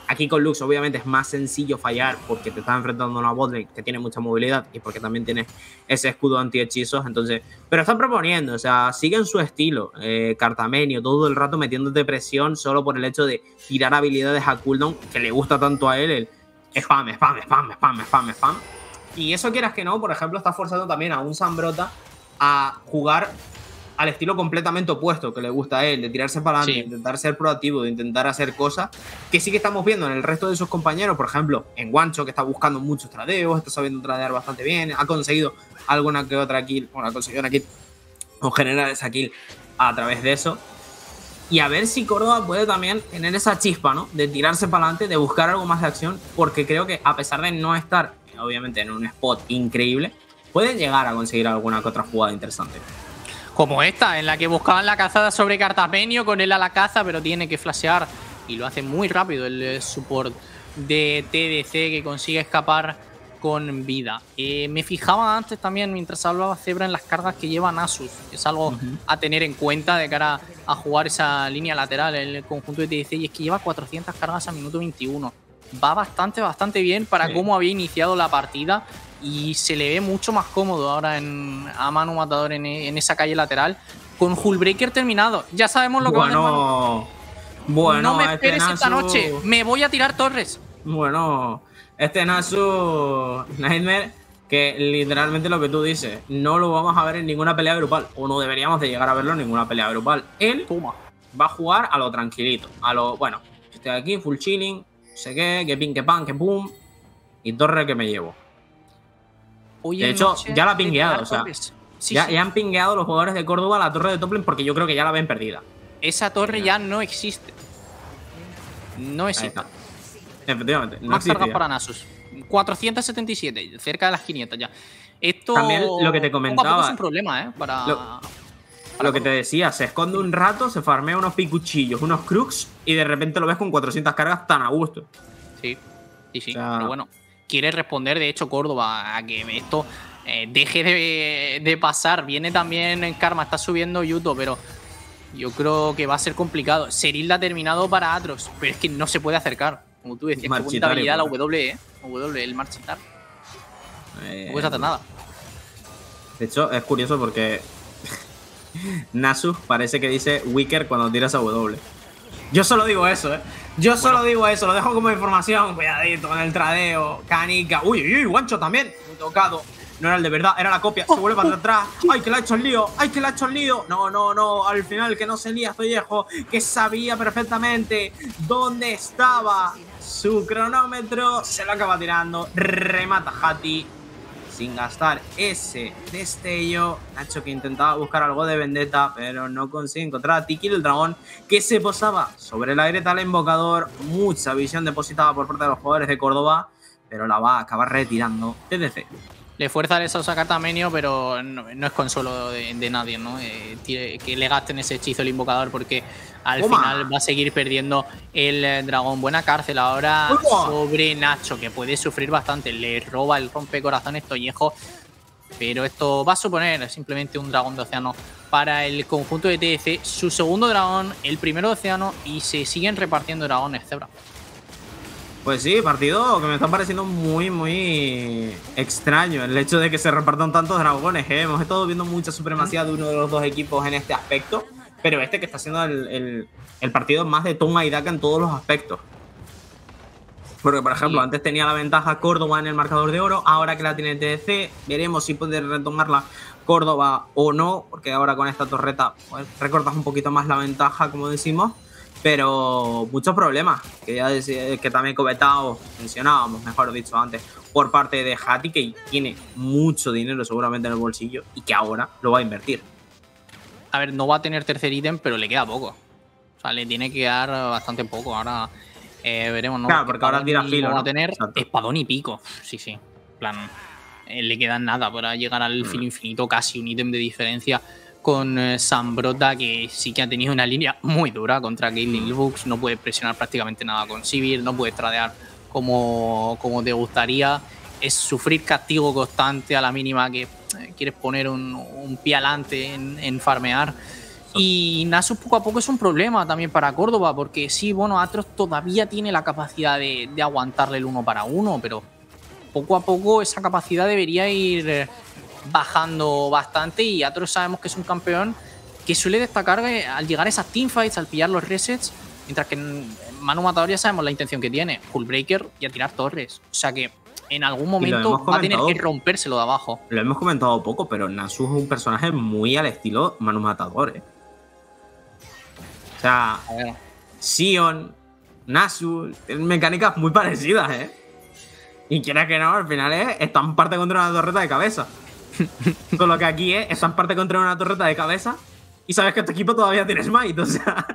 Aquí con Lux obviamente es más sencillo fallar porque te estás enfrentando a una botlane que tiene mucha movilidad y porque también tiene ese escudo anti-hechizos, entonces... Pero están proponiendo, o sea, siguen su estilo. Eh, Cartamenio todo el rato metiéndote presión solo por el hecho de tirar habilidades a cooldown que le gusta tanto a él, el spam, spam, spam, spam, spam, spam. Y eso quieras que no, por ejemplo, está forzando también a un Zambrotta a jugar al estilo completamente opuesto que le gusta a él, de tirarse para adelante, Sí. de intentar ser proactivo, de intentar hacer cosas que sí que estamos viendo en el resto de sus compañeros, por ejemplo, en Guancho, que está buscando muchos tradeos, está sabiendo tradear bastante bien, ha conseguido alguna que otra kill, bueno, ha conseguido una kill, o generar esa kill a través de eso. Y a ver si Córdoba puede también tener esa chispa, ¿no? De tirarse para adelante, de buscar algo más de acción, porque creo que a pesar de no estar, obviamente, en un spot increíble, pueden llegar a conseguir alguna que otra jugada interesante. Como esta, en la que buscaban la cazada sobre Cartamenio, con él a la caza, pero tiene que flashear. Y lo hace muy rápido el eh, support de T D C, que consigue escapar con vida. Eh, me fijaba antes también, mientras hablaba Zebra, en las cargas que lleva Nasus. Que es algo uh-huh. a tener en cuenta de cara a jugar esa línea lateral en el conjunto de T D C. Y es que lleva cuatrocientas cargas a minuto veintiuno. Va bastante, bastante bien para sí. cómo había iniciado la partida. Y se le ve mucho más cómodo ahora en, a Manu Matador en, en esa calle lateral. Con Hullbreaker terminado. Ya sabemos lo que bueno, va a hacer Manu. Bueno, no me esperes este esta Nasu... noche. Me voy a tirar torres. Bueno, este Nasu Nightmare, que literalmente lo que tú dices, no lo vamos a ver en ninguna pelea grupal. O no deberíamos de llegar a verlo en ninguna pelea grupal. Él Toma. va a jugar a lo tranquilito. A lo, bueno, estoy aquí, full chilling. No sé qué, que pin, que pan, que pum. Y torre que me llevo. Oye, de hecho, ya la ha pingueado, o sea, sí, ya, sí. ya han pingueado los jugadores de Córdoba la torre de top lane porque yo creo que ya la ven perdida. Esa torre ya no existe. No existe. Efectivamente, no Más existe. cargas para Nasus. cuatrocientos setenta y siete, cerca de las quinientas ya. Esto también lo que te comentaba. Poco a poco es un problema, ¿eh? Para, lo, para lo que te decía, se esconde un rato, se farmea unos picuchillos, unos crux y de repente lo ves con cuatrocientas cargas tan a gusto. Sí, sí, sí. O sea, pero bueno, quiere responder, de hecho, Córdoba a que esto eh, deje de, de pasar. Viene también en Karma, está subiendo Yuto, pero yo creo que va a ser complicado. Seril ha terminado para Atrox, pero es que no se puede acercar. Como tú decías, qué bonita habilidad la W, ¿eh? W, el marchitar. Eh, no puedes hacer nada. De hecho, es curioso porque Nasus parece que dice Wicker cuando tiras a W. Yo solo digo eso, ¿eh? Yo bueno. solo digo eso, lo dejo como información. Cuidadito con el tradeo. Canica. Uy, uy, uy, Guancho también. Muy tocado. No era el de verdad, era la copia. Se vuelve para atrás. ¡Ay, que le ha hecho el lío! ¡Ay, que le ha hecho el lío! No, no, no. Al final que no se lía Zollejo, que sabía perfectamente dónde estaba su cronómetro. Se lo acaba tirando. Remata Hati sin gastar ese destello. Nacho que intentaba buscar algo de vendetta, pero no consigue encontrar a Tiki el dragón, que se posaba sobre la grieta al invocador. Mucha visión depositada por parte de los jugadores de Córdoba, pero la va a acabar retirando T D C. Le fuerza eso a sacar Tamenio, pero no, no es consuelo de, de nadie, ¿no? Eh, tire, que le gasten ese hechizo el invocador, porque al Toma. final va a seguir perdiendo el eh, dragón. Buena cárcel ahora Toma. sobre Nacho, que puede sufrir bastante. Le roba el rompecorazones Tollejo, pero esto va a suponer simplemente un dragón de océano para el conjunto de T D C. Su segundo dragón, el primero de océano, y se siguen repartiendo dragones, Zebra. Pues sí, partido que me está pareciendo muy, muy extraño el hecho de que se repartan tantos dragones, ¿eh? Hemos estado viendo mucha supremacía de uno de los dos equipos en este aspecto, pero este que está siendo el, el, el partido más de toma y daca en todos los aspectos. Porque, por ejemplo, sí. antes tenía la ventaja Córdoba en el marcador de oro, ahora que la tiene T D C, veremos si puede retomarla Córdoba o no, porque ahora con esta torreta pues, recortas un poquito más la ventaja, como decimos. Pero muchos problemas, que ya decía, que también comentado, mencionábamos, mejor dicho antes, por parte de Hati, que tiene mucho dinero seguramente en el bolsillo y que ahora lo va a invertir. A ver, no va a tener tercer ítem, pero le queda poco. O sea, le tiene que dar bastante poco. Ahora eh, veremos, ¿no? Claro, porque ahora tira filo, ¿no? Va a ¿no? tener Exacto. espadón y pico. Sí, sí. En plan, eh, le queda nada para llegar al mm. filo infinito, casi un ítem de diferencia con eh, Zambrotta, que sí que ha tenido una línea muy dura contra Caitlyn Lux. No puede presionar prácticamente nada con Sivir, no puede tradear como, como te gustaría. Es sufrir castigo constante a la mínima que eh, quieres poner un, un pie adelante en, en farmear. Y Nasus poco a poco es un problema también para Córdoba, porque sí, bueno, Atrox todavía tiene la capacidad de, de aguantarle el uno para uno, pero poco a poco esa capacidad debería ir bajando bastante, y Atrox sabemos que es un campeón que suele destacar al llegar a esas teamfights, al pillar los resets, mientras que en Manu Matador ya sabemos la intención que tiene, Hullbreaker y a tirar torres. O sea que en algún momento va a tener que rompérselo de abajo. Lo hemos comentado poco, pero Nasus es un personaje muy al estilo Manu Matador, ¿eh? O sea, Sion, Nasus, tienen mecánicas muy parecidas, ¿eh? Y quieras que no, al final es, están parte contra una torreta de cabeza. Con lo que aquí es, están parte contra una torreta de cabeza y sabes que tu equipo todavía tiene smite, o sea...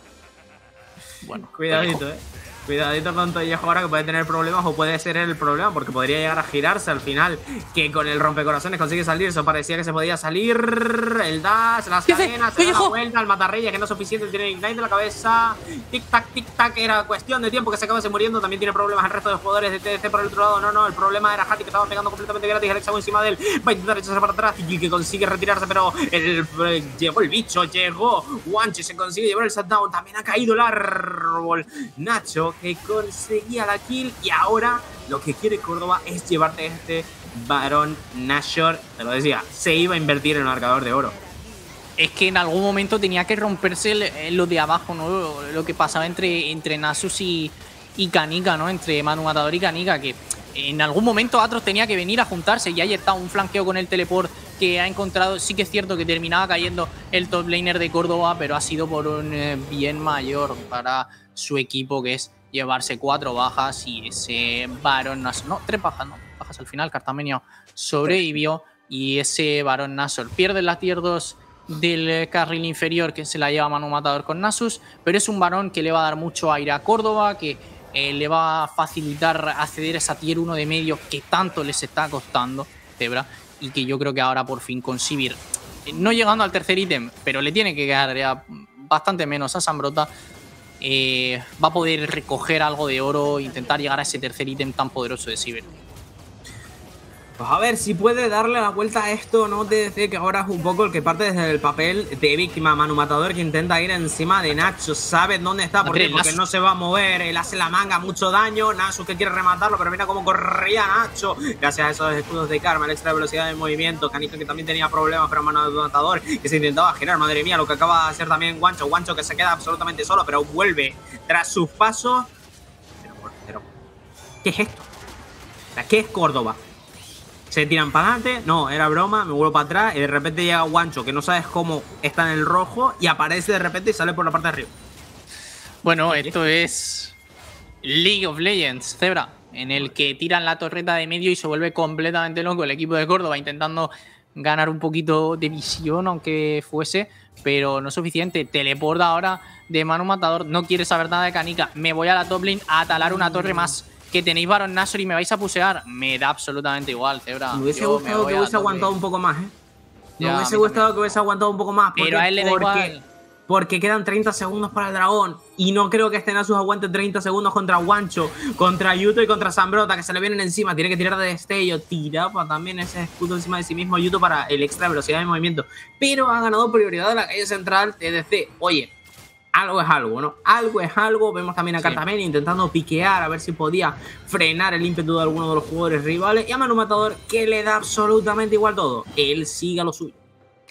Bueno, cuidadito, eh. Cuidadito con Toyejo ahora, que puede tener problemas, o puede ser el problema, porque podría llegar a girarse al final, que con el rompecorazones consigue salir. Eso parecía que se podía salir. El dash, las cadenas, se da la vuelta, el matarreyes que no es suficiente, tiene ignite de la cabeza. Tic tac, tic tac, era cuestión de tiempo que se acabase muriendo. También tiene problemas el resto de los jugadores de T D C por el otro lado. No, no, el problema era Hattie, que estaba pegando completamente gratis. El hexago encima de él va a intentar echarse para atrás y que consigue retirarse, pero el, el, llegó el bicho, llegó Wanchi, se consigue llevar el shutdown. También ha caído el árbol. Nacho, que conseguía la kill, y ahora lo que quiere Córdoba es llevarte este Baron Nashor. Te lo decía, se iba a invertir en un marcador de oro. Es que en algún momento tenía que romperse el, lo de abajo, ¿no? Lo, lo que pasaba entre, entre Nasus y, y Kanika, ¿no? Entre Manu Matador y Kanika, que en algún momento Atrox tenía que venir a juntarse, y ahí está un flanqueo con el teleport que ha encontrado. Sí que es cierto que terminaba cayendo el top laner de Córdoba, pero ha sido por un eh, bien mayor para su equipo, que es llevarse cuatro bajas y ese Baron Nashor. No, tres bajas, no. Bajas al final. Cartamenio sobrevivió y ese Baron Nashor pierde la tier dos del carril inferior, que se la lleva Manu Matador con Nasus, pero es un Baron que le va a dar mucho aire a Córdoba, que eh, le va a facilitar acceder a esa tier uno de medio que tanto les está costando, Zebra, y que yo creo que ahora por fin con Sivir, eh, no llegando al tercer ítem, pero le tiene que quedar ya bastante menos a Zambrotta, Eh, va a poder recoger algo de oro e intentar llegar a ese tercer ítem tan poderoso de Sivir. Pues a ver si puede darle la vuelta a esto, ¿no? T D C, que ahora es un poco el que parte desde el papel de víctima. Manu Matador, que intenta ir encima de Nacho. ¿Sabe dónde está? ¿Por qué? Porque no se va a mover. Él hace la manga, mucho daño. Nacho que quiere rematarlo, pero mira cómo corría Nacho. Gracias a esos escudos de karma, el extra velocidad de movimiento. Kanika, que también tenía problemas, pero Manu Matador, que se intentaba girar. Madre mía, lo que acaba de hacer también Wancho. Wancho que se queda absolutamente solo, pero vuelve tras sus pasos. Pero, pero ¿qué es esto? ¿Qué es Córdoba? Se tiran para adelante, no, era broma, me vuelvo para atrás y de repente llega Wancho, que no sabes cómo está en el rojo, y aparece de repente y sale por la parte de arriba. Bueno, esto es League of Legends, Zebra, en el que tiran la torreta de medio y se vuelve completamente loco el equipo de Córdoba, intentando ganar un poquito de visión, aunque fuese, pero no es suficiente. Teleporta ahora de Manu Matador, no quiere saber nada de Kanika. Me voy a la top lane a talar una torre más, que tenéis Baron Nashor y me vais a pusear. Me da absolutamente igual, Zebra. Me hubiese gustado que hubiese aguantado un poco más, ¿eh? Me ya, hubiese gustado que hubiese aguantado un poco más. Porque, pero a él le da porque, igual. Porque quedan treinta segundos para el dragón. Y no creo que este Nasus aguante treinta segundos contra Wancho, contra Yuto y contra Zambrotta, que se le vienen encima. Tiene que tirar de destello. Tiraba también ese escudo encima de sí mismo Yuto para el extra velocidad de movimiento. Pero ha ganado prioridad de la calle central T D C. Oye, algo es algo, ¿no? Algo es algo. Vemos también a sí. Cartamenio intentando piquear a ver si podía frenar el ímpetu de alguno de los jugadores rivales. Y a Manu Matador, que le da absolutamente igual todo. Él sigue a lo suyo.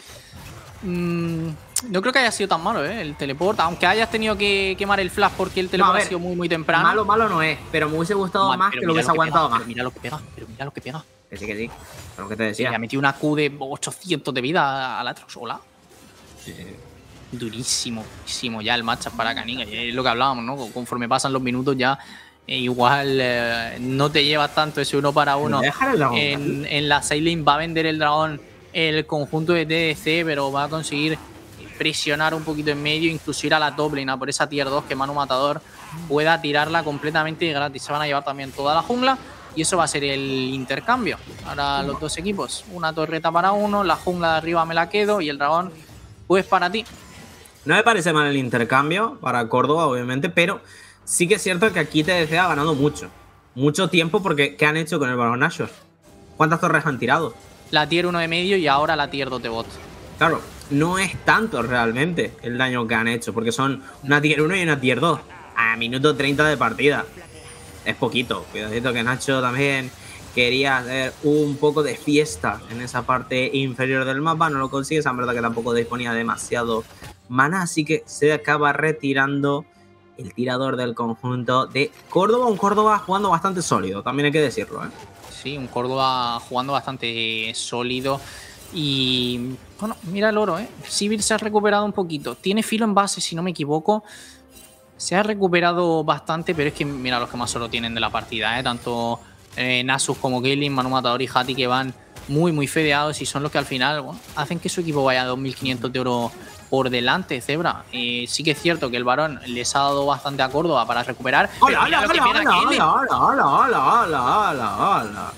Mm, no creo que haya sido tan malo, ¿eh? El teleport. Aunque hayas tenido que quemar el flash porque el teleport no, ver, ha sido muy, muy temprano. Malo, malo no es. Pero me hubiese gustado Mal, más que lo hubiese lo aguantado pega, más. Pero mira lo que pega. Pero mira lo que pega. Que sí, que sí. Lo que te decía. Le ha metido una Q de ochocientos de vida a la Atrox. Hola. Sí. Durísimo, durísimo ya el matchup para Kanika. Y es lo que hablábamos, ¿no? Conforme pasan los minutos ya, eh, igual eh, no te llevas tanto ese uno para uno. En, en la sideline va a vender el dragón el conjunto de T D C, pero va a conseguir presionar un poquito en medio, incluso ir a la top lane, a por esa tier dos, que Manu Matador pueda tirarla completamente gratis. Se van a llevar también toda la jungla y eso va a ser el intercambio para los dos equipos. Una torreta para uno, la jungla de arriba me la quedo y el dragón pues para ti. No me parece mal el intercambio para Córdoba, obviamente, pero sí que es cierto que aquí T D C ha ganado mucho. Mucho tiempo, porque ¿qué han hecho con el Baron Nashor? ¿Cuántas torres han tirado? La tier uno de medio y ahora la tier dos de bot. Claro, no es tanto realmente el daño que han hecho, porque son una tier uno y una tier dos a minuto treinta de partida. Es poquito. Cuidadito que Nacho también quería hacer un poco de fiesta en esa parte inferior del mapa, no lo consigue. Es verdad que tampoco disponía demasiado mana, así que se acaba retirando el tirador del conjunto de Córdoba. Un Córdoba jugando bastante sólido, también hay que decirlo, ¿eh? Sí, un Córdoba jugando bastante sólido. Y bueno, mira el oro, ¿eh? Sivir se ha recuperado un poquito. Tiene filo en base, si no me equivoco. Se ha recuperado bastante, pero es que mira los que más oro tienen de la partida, ¿eh? Tanto eh, Nasus como Galen, Manu Matador y Hati, que van muy, muy fedeados y son los que al final, bueno, hacen que su equipo vaya a dos mil quinientos de oro por delante, Zebra. Eh, sí que es cierto que el varón les ha dado bastante a Córdoba para recuperar. ¡Hola, hola, hola, hola, hola, hola, hola, hola, hola, hola!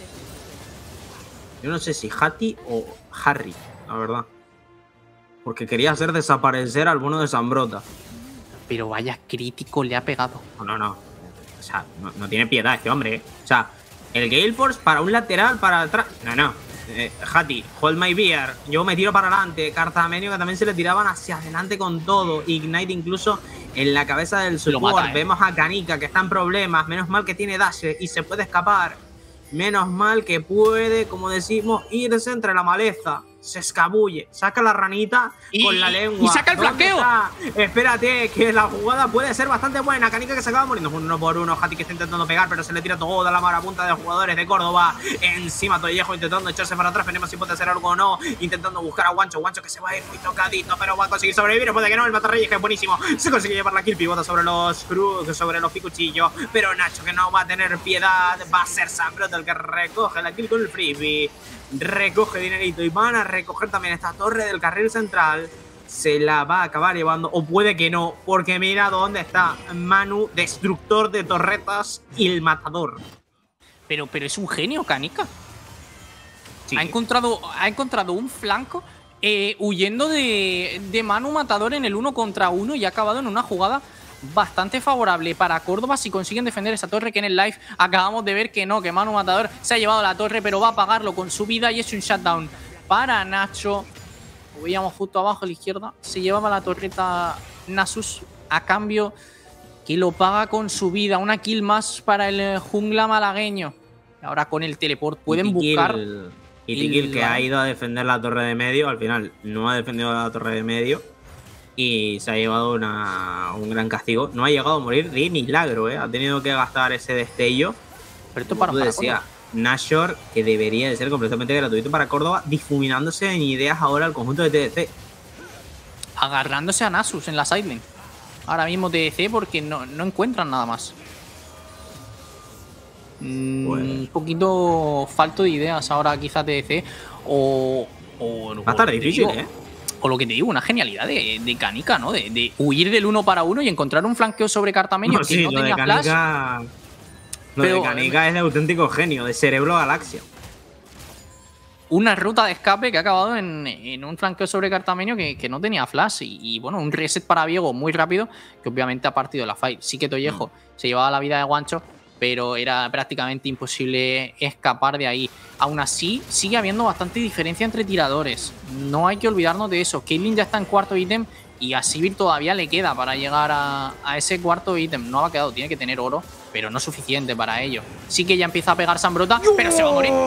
Yo no sé si Hati o Harry, la verdad. Porque quería hacer desaparecer al bono de Zambrotta. Pero vaya crítico le ha pegado. No, no, no. O sea, no, no tiene piedad este hombre, ¿eh? O sea, el Gale Force para un lateral, para atrás. No, no. Eh, Hati, hold my beer. Yo me tiro para adelante. Cartamenio, que también se le tiraban hacia adelante con todo. Ignite incluso en la cabeza del support. Mata, ¿eh? Vemos a Kanika, que está en problemas. Menos mal que tiene dash y se puede escapar. Menos mal que puede, como decimos, irse entre la maleza. Se escabulle, saca la ranita y, con la lengua. ¡Y saca el flanqueo! Espérate, que la jugada puede ser bastante buena. Kanika que se acaba muriendo uno por uno. Hati que está intentando pegar, pero se le tira toda la marabunta de jugadores de Córdoba. Encima Toyejo intentando echarse para atrás. Veremos si puede hacer algo o no. Intentando buscar a Guancho. Guancho que se va a ir muy tocadito, pero va a conseguir sobrevivir. Puede que no, el Matarreyes que es buenísimo. Se consigue llevar la kill, pivota sobre los cruz, sobre los picuchillos. Pero Nacho que no va a tener piedad. Va a ser Zambrotta el que recoge la kill con el freebie. Recoge dinerito y van a recoger también esta torre del carril central. Se la va a acabar llevando, o puede que no, porque mira dónde está Manu, destructor de torretas y el matador. Pero, pero es un genio, Kanika. Sí. Ha encontrado, ha encontrado un flanco eh, huyendo de, de Manu Matador en el uno contra uno y ha acabado en una jugada bastante favorable para Córdoba si consiguen defender esa torre, que en el live acabamos de ver que no, que Manu Matador se ha llevado la torre, pero va a pagarlo con su vida y es un shutdown para Nacho. Lo veíamos justo abajo a la izquierda, se llevaba la torreta Nasus a cambio que lo paga con su vida, una kill más para el jungla malagueño. Ahora con el teleport pueden Itikil, buscar Itikil que ha ido a defender la torre de medio, al final no ha defendido la torre de medio y se ha llevado una, un gran castigo. No ha llegado a morir de milagro, ¿eh? Ha tenido que gastar ese destello. Pero esto para, Como tú decías, Nashor, que debería de ser completamente gratuito para Córdoba, difuminándose en ideas ahora al conjunto de T D C. Agarrándose a Nasus en la sideline. Ahora mismo T D C porque no, no encuentran nada más. Mm, bueno. Un poquito falto de ideas ahora quizá T D C. O... o Va a estar difícil, digo, ¿eh? O lo que te digo, una genialidad de, de Kanika, ¿no? De, de huir del uno para uno y encontrar un flanqueo sobre Cartamenio no, que sí, no tenía de flash. Kanika, lo pero, de Kanika es de auténtico genio, de cerebro galaxia. Una ruta de escape que ha acabado en, en un flanqueo sobre Cartamenio que, que no tenía flash. Y, y bueno, un reset para Viego muy rápido que obviamente ha partido la fight. Sí que Toyejo mm. se llevaba la vida de Guancho, pero era prácticamente imposible escapar de ahí. Aún así, sigue habiendo bastante diferencia entre tiradores. No hay que olvidarnos de eso. Caitlyn ya está en cuarto ítem y a Sivir todavía le queda para llegar a, a ese cuarto ítem. No ha quedado, tiene que tener oro, pero no suficiente para ello. Sí que ya empieza a pegar Zambrotta, pero se va a morir.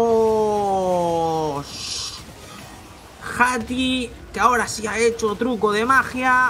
Hati, que ahora sí ha hecho truco de magia,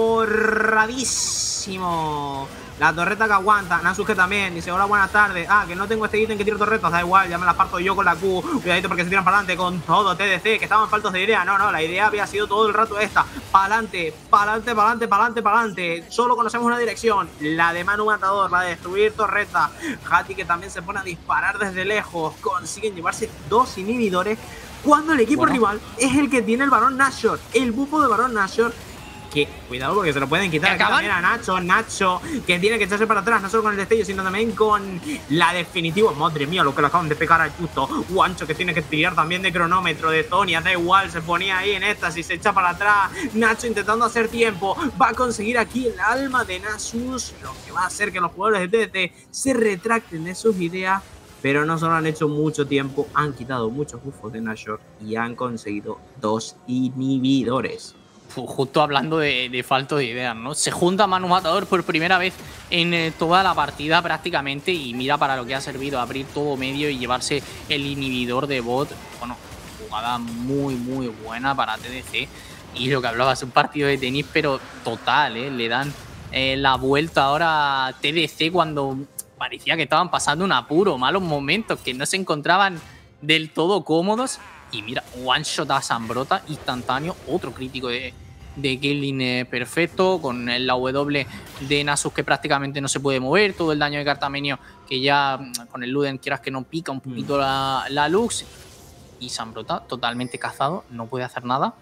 borradísimo. La torreta que aguanta, Nasus que también, dice hola, buenas tardes. Ah, que no tengo este ítem que tiro torretas, da igual, ya me la parto yo con la Q. Cuidadito porque se tiran para adelante con todo T D C, que estaban faltos de idea. No, no, la idea había sido todo el rato esta. Para adelante, para adelante, para adelante, para adelante, para adelante. Solo conocemos una dirección, la de Manu Matador, la de destruir torreta. Hati que también se pone a disparar desde lejos. Consiguen llevarse dos inhibidores cuando el equipo bueno. rival es el que tiene el varón Nashor, el bufo de varón Nashor. Que, cuidado porque se lo pueden quitar aquí también a Nacho, Nacho, que tiene que echarse para atrás, no solo con el destello, sino también con la definitiva. Madre mía, lo que le acaban de pegar al justo. Guancho que tiene que tirar también de cronómetro, de Zonia, da igual, se ponía ahí en éxtasis, se echa para atrás. Nacho intentando hacer tiempo, va a conseguir aquí el alma de Nasus, lo que va a hacer que los jugadores de T D C se retracten de sus ideas. pero no solo han hecho mucho tiempo, han quitado muchos buffos de Nashor y han conseguido dos inhibidores. Justo hablando de, de falto de ideas, ¿no? Se junta Manu Matador por primera vez en eh, toda la partida prácticamente y mira para lo que ha servido, abrir todo medio y llevarse el inhibidor de bot. Bueno, jugada muy muy buena para T D C y lo que hablabas, un partido de tenis pero total, ¿eh? Le dan eh, la vuelta ahora a T D C cuando parecía que estaban pasando un apuro, malos momentos, que no se encontraban del todo cómodos. Y mira, one shot a Zambrotta instantáneo, otro crítico de, de Caitlyn eh, perfecto, con la W de Nasus que prácticamente no se puede mover, todo el daño de Cartamenio que ya con el Luden quieras que no pica un poquito la, la Lux. Y Zambrotta totalmente cazado, no puede hacer nada.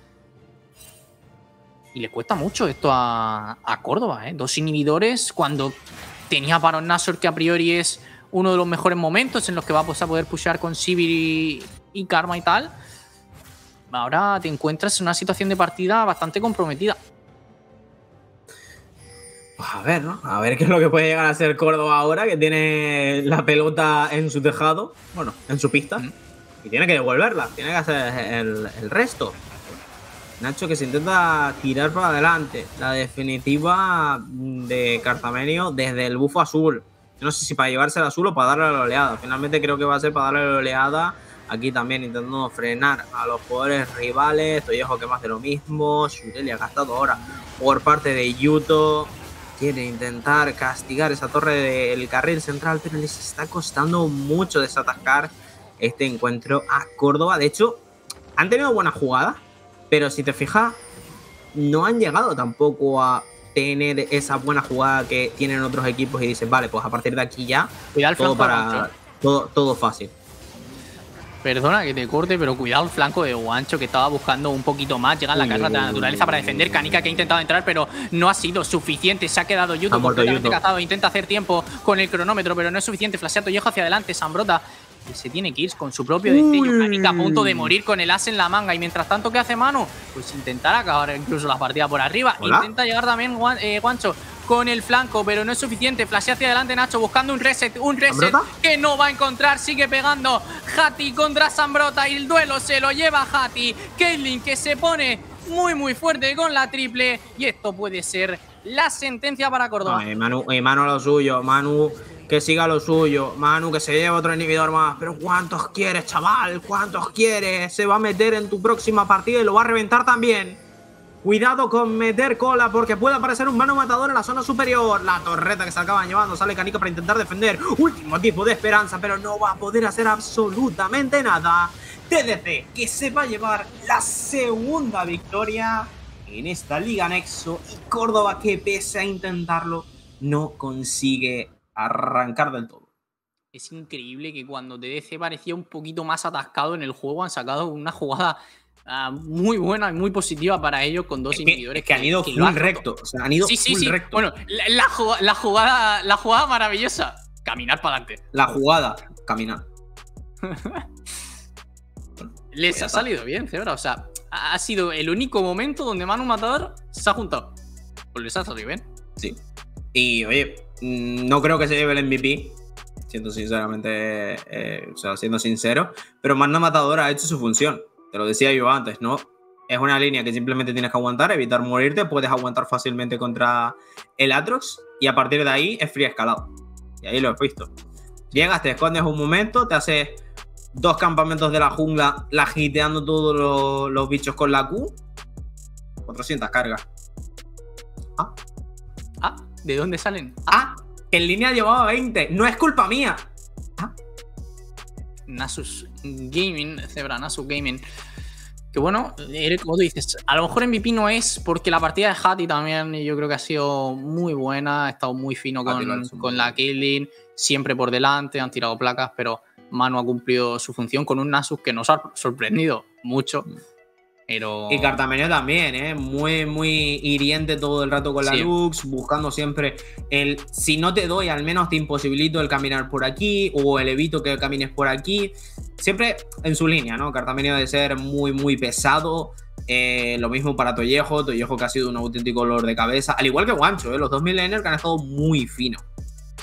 Y le cuesta mucho esto a, a Córdoba, ¿eh? Dos inhibidores cuando tenía para un Nashor que a priori es uno de los mejores momentos en los que vamos a poder pushear con Sivir y, y Karma y tal. Ahora te encuentras en una situación de partida bastante comprometida. Pues a ver, ¿no? A ver qué es lo que puede llegar a ser Córdoba ahora, que tiene la pelota en su tejado, bueno, en su pista, mm. y tiene que devolverla, tiene que hacer el, el resto. Nacho que se intenta tirar para adelante. La definitiva de Cartamenio desde el bufo azul. Yo no sé si para llevarse el azul o para darle la oleada. Finalmente creo que va a ser para darle la oleada. Aquí también intentando frenar a los jugadores rivales. Toyejo que más de lo mismo. Shurelli ha gastado ahora por parte de Yuto. Quiere intentar castigar esa torre del carril central, pero les está costando mucho desatascar este encuentro a Córdoba. De hecho, han tenido buena jugada, pero si te fijas, no han llegado tampoco a tener esa buena jugada que tienen otros equipos y dicen, vale, pues a partir de aquí ya, cuidado todo, para, todo, todo fácil. Perdona que te corte, pero cuidado el flanco de Guancho que estaba buscando un poquito más. Llega en la carga de la naturaleza para defender. Canica que ha intentado entrar, pero no ha sido suficiente. Se ha quedado Yuto completamente cazado. Intenta hacer tiempo con el cronómetro, pero no es suficiente. Flashea Toyejo hacia adelante. Zambrotta y se tiene que ir con su propio destello. Canica a punto de morir con el as en la manga. Y mientras tanto, ¿qué hace Manu? Pues intentar acabar incluso la partida por arriba. ¿Hola? Intenta llegar también eh, Guancho con el flanco, pero no es suficiente. Flashea hacia adelante Nacho buscando un reset, un reset ¿Zambrotta? Que no va a encontrar. Sigue pegando Hati contra Zambrotta y el duelo se lo lleva Hati. Caitlyn que se pone muy muy fuerte con la triple y esto puede ser la sentencia para Córdoba. Ay, Manu, eh, Manu a lo suyo, Manu que siga lo suyo, Manu que se lleva otro inhibidor más. Pero ¿cuántos quieres, chaval? ¿Cuántos quieres? Se va a meter en tu próxima partida y lo va a reventar también. Cuidado con meter cola porque puede aparecer un Manu Matador en la zona superior. La torreta que se acaban llevando. Sale Canica para intentar defender. Último tipo de esperanza, pero no va a poder hacer absolutamente nada. T D C que se va a llevar la segunda victoria en esta Liga Nexo. Y Córdoba que pese a intentarlo no consigue arrancar del todo. Es increíble que cuando T D C parecía un poquito más atascado en el juego han sacado una jugada Uh, muy buena y muy positiva para ellos con dos es que, inhibidores es que han ido que full recto. O sea, han ido sí, sí, full sí. recto. Bueno, la, la, jugada, la, jugada, la jugada maravillosa. Caminar para adelante. La jugada, caminar. Les pues ha salido bien, Zebra. O sea, ha sido el único momento donde Manu Matador se ha juntado. Pues les ha salido bien. Sí. Y oye, no creo que se lleve el M V P. Siento sinceramente, eh, o sea, siendo sincero. Pero Manu Matador ha hecho su función. Te lo decía yo antes, ¿no? Es una línea que simplemente tienes que aguantar, evitar morirte. Puedes aguantar fácilmente contra el Aatrox. Y a partir de ahí es free escalado. Y ahí lo he visto. Llegas, te escondes un momento, te haces dos campamentos de la jungla, la hiteando todos los, los bichos con la Q. cuatrocientas cargas. Ah. Ah, ¿de dónde salen? Ah, que en línea llevaba veinte. No es culpa mía. Ah. Nasus Gaming, Zebra, Nasus Gaming. Que bueno, Eric, como tú dices, a lo mejor M V P no es porque la partida de Hati también yo creo que ha sido muy buena, ha estado muy fino con, con la Caitlyn, siempre por delante, han tirado placas, pero Manu ha cumplido su función con un Nasus que nos ha sorprendido mucho. Pero... Y Cartamenio también, ¿eh? Muy, muy hiriente todo el rato con la sí. Lux, buscando siempre el... Si no te doy, al menos te imposibilito el caminar por aquí, o el evito que camines por aquí. Siempre en su línea, ¿no? Cartamenio de ser muy, muy pesado. Eh, lo mismo para Toyejo. Toyejo que ha sido un auténtico dolor de cabeza. Al igual que Guancho, ¿eh? Los dos mil laners que han estado muy finos.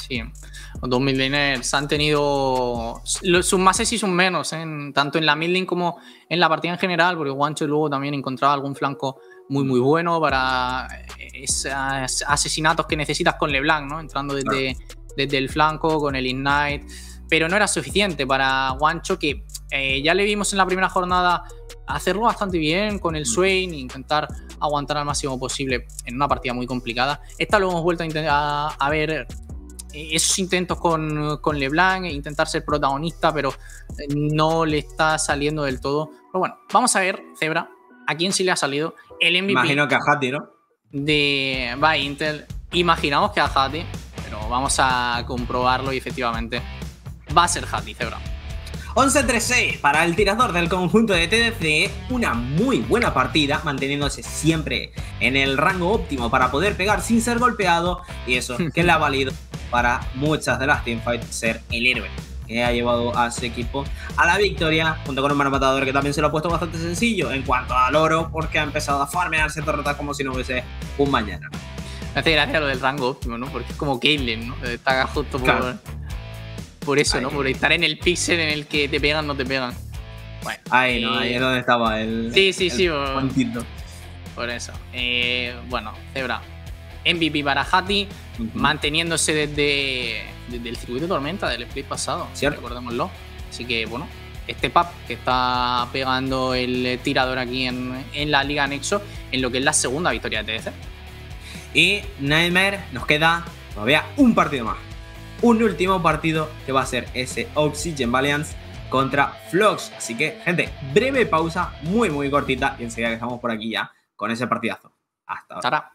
sí. Los dos midlaners han tenido sus máses y sus menos, ¿eh? En, tanto en la midlane como en la partida en general, porque Juancho luego también encontraba algún flanco muy muy bueno para esos asesinatos que necesitas con LeBlanc, ¿no? Entrando desde, desde el flanco con el Ignite, pero no era suficiente para Juancho, que eh, ya le vimos en la primera jornada hacerlo bastante bien con el Swain e intentar aguantar al máximo posible en una partida muy complicada. Esta lo hemos vuelto a, a, a ver esos intentos con, con LeBlanc e intentar ser protagonista, pero no le está saliendo del todo. Pero bueno, vamos a ver, Zebra, a quién sí le ha salido el M V P. Imagino que a Hattie, ¿no? De by Intel. Imaginamos que a Hattie, pero vamos a comprobarlo y efectivamente va a ser Hattie, Zebra. once tres seis para el tirador del conjunto de T D C, una muy buena partida, manteniéndose siempre en el rango óptimo para poder pegar sin ser golpeado, y eso que le ha valido para muchas de las teamfights ser el héroe que ha llevado a su equipo a la victoria, junto con un mano matador que también se lo ha puesto bastante sencillo en cuanto al oro, porque ha empezado a farmearse torretas como si no hubiese un mañana. Me hace gracia lo del rango óptimo, ¿no? Porque es como Caitlyn, ¿no? Está justo por... Claro. Por eso, ahí, ¿no? Por estar en el píxel en el que te pegan, no te pegan. Bueno, ahí, no, eh... ahí es donde estaba el. Sí, sí, el sí. Por, por eso. Eh, bueno, Zebra. M V P para Hattie, uh-huh. manteniéndose desde, desde el circuito de tormenta del split pasado. Cierto. Recordémoslo. Así que, bueno, este pub que está pegando el tirador aquí en, en la Liga Nexo, en lo que es la segunda victoria de T D C. Y Nightmare, nos queda todavía un partido más. Un último partido que va a ser ese Oxygen Valiance contra Flox. Así que, gente, breve pausa, muy muy cortita, y enseguida que estamos por aquí ya con ese partidazo. Hasta ahora. Tara.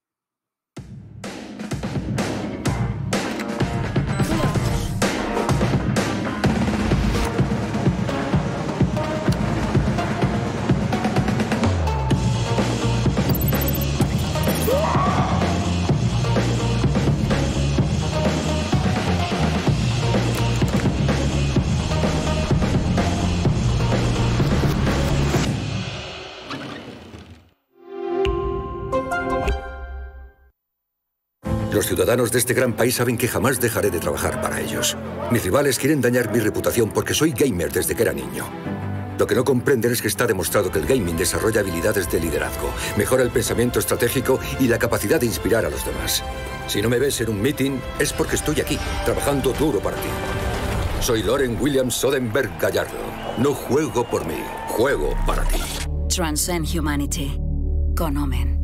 Los ciudadanos de este gran país saben que jamás dejaré de trabajar para ellos. Mis rivales quieren dañar mi reputación porque soy gamer desde que era niño. Lo que no comprenden es que está demostrado que el gaming desarrolla habilidades de liderazgo, mejora el pensamiento estratégico y la capacidad de inspirar a los demás. Si no me ves en un meeting, es porque estoy aquí, trabajando duro para ti. Soy Loren Williams Soderbergh Gallardo. No juego por mí, juego para ti. Transcend Humanity. Con Omen.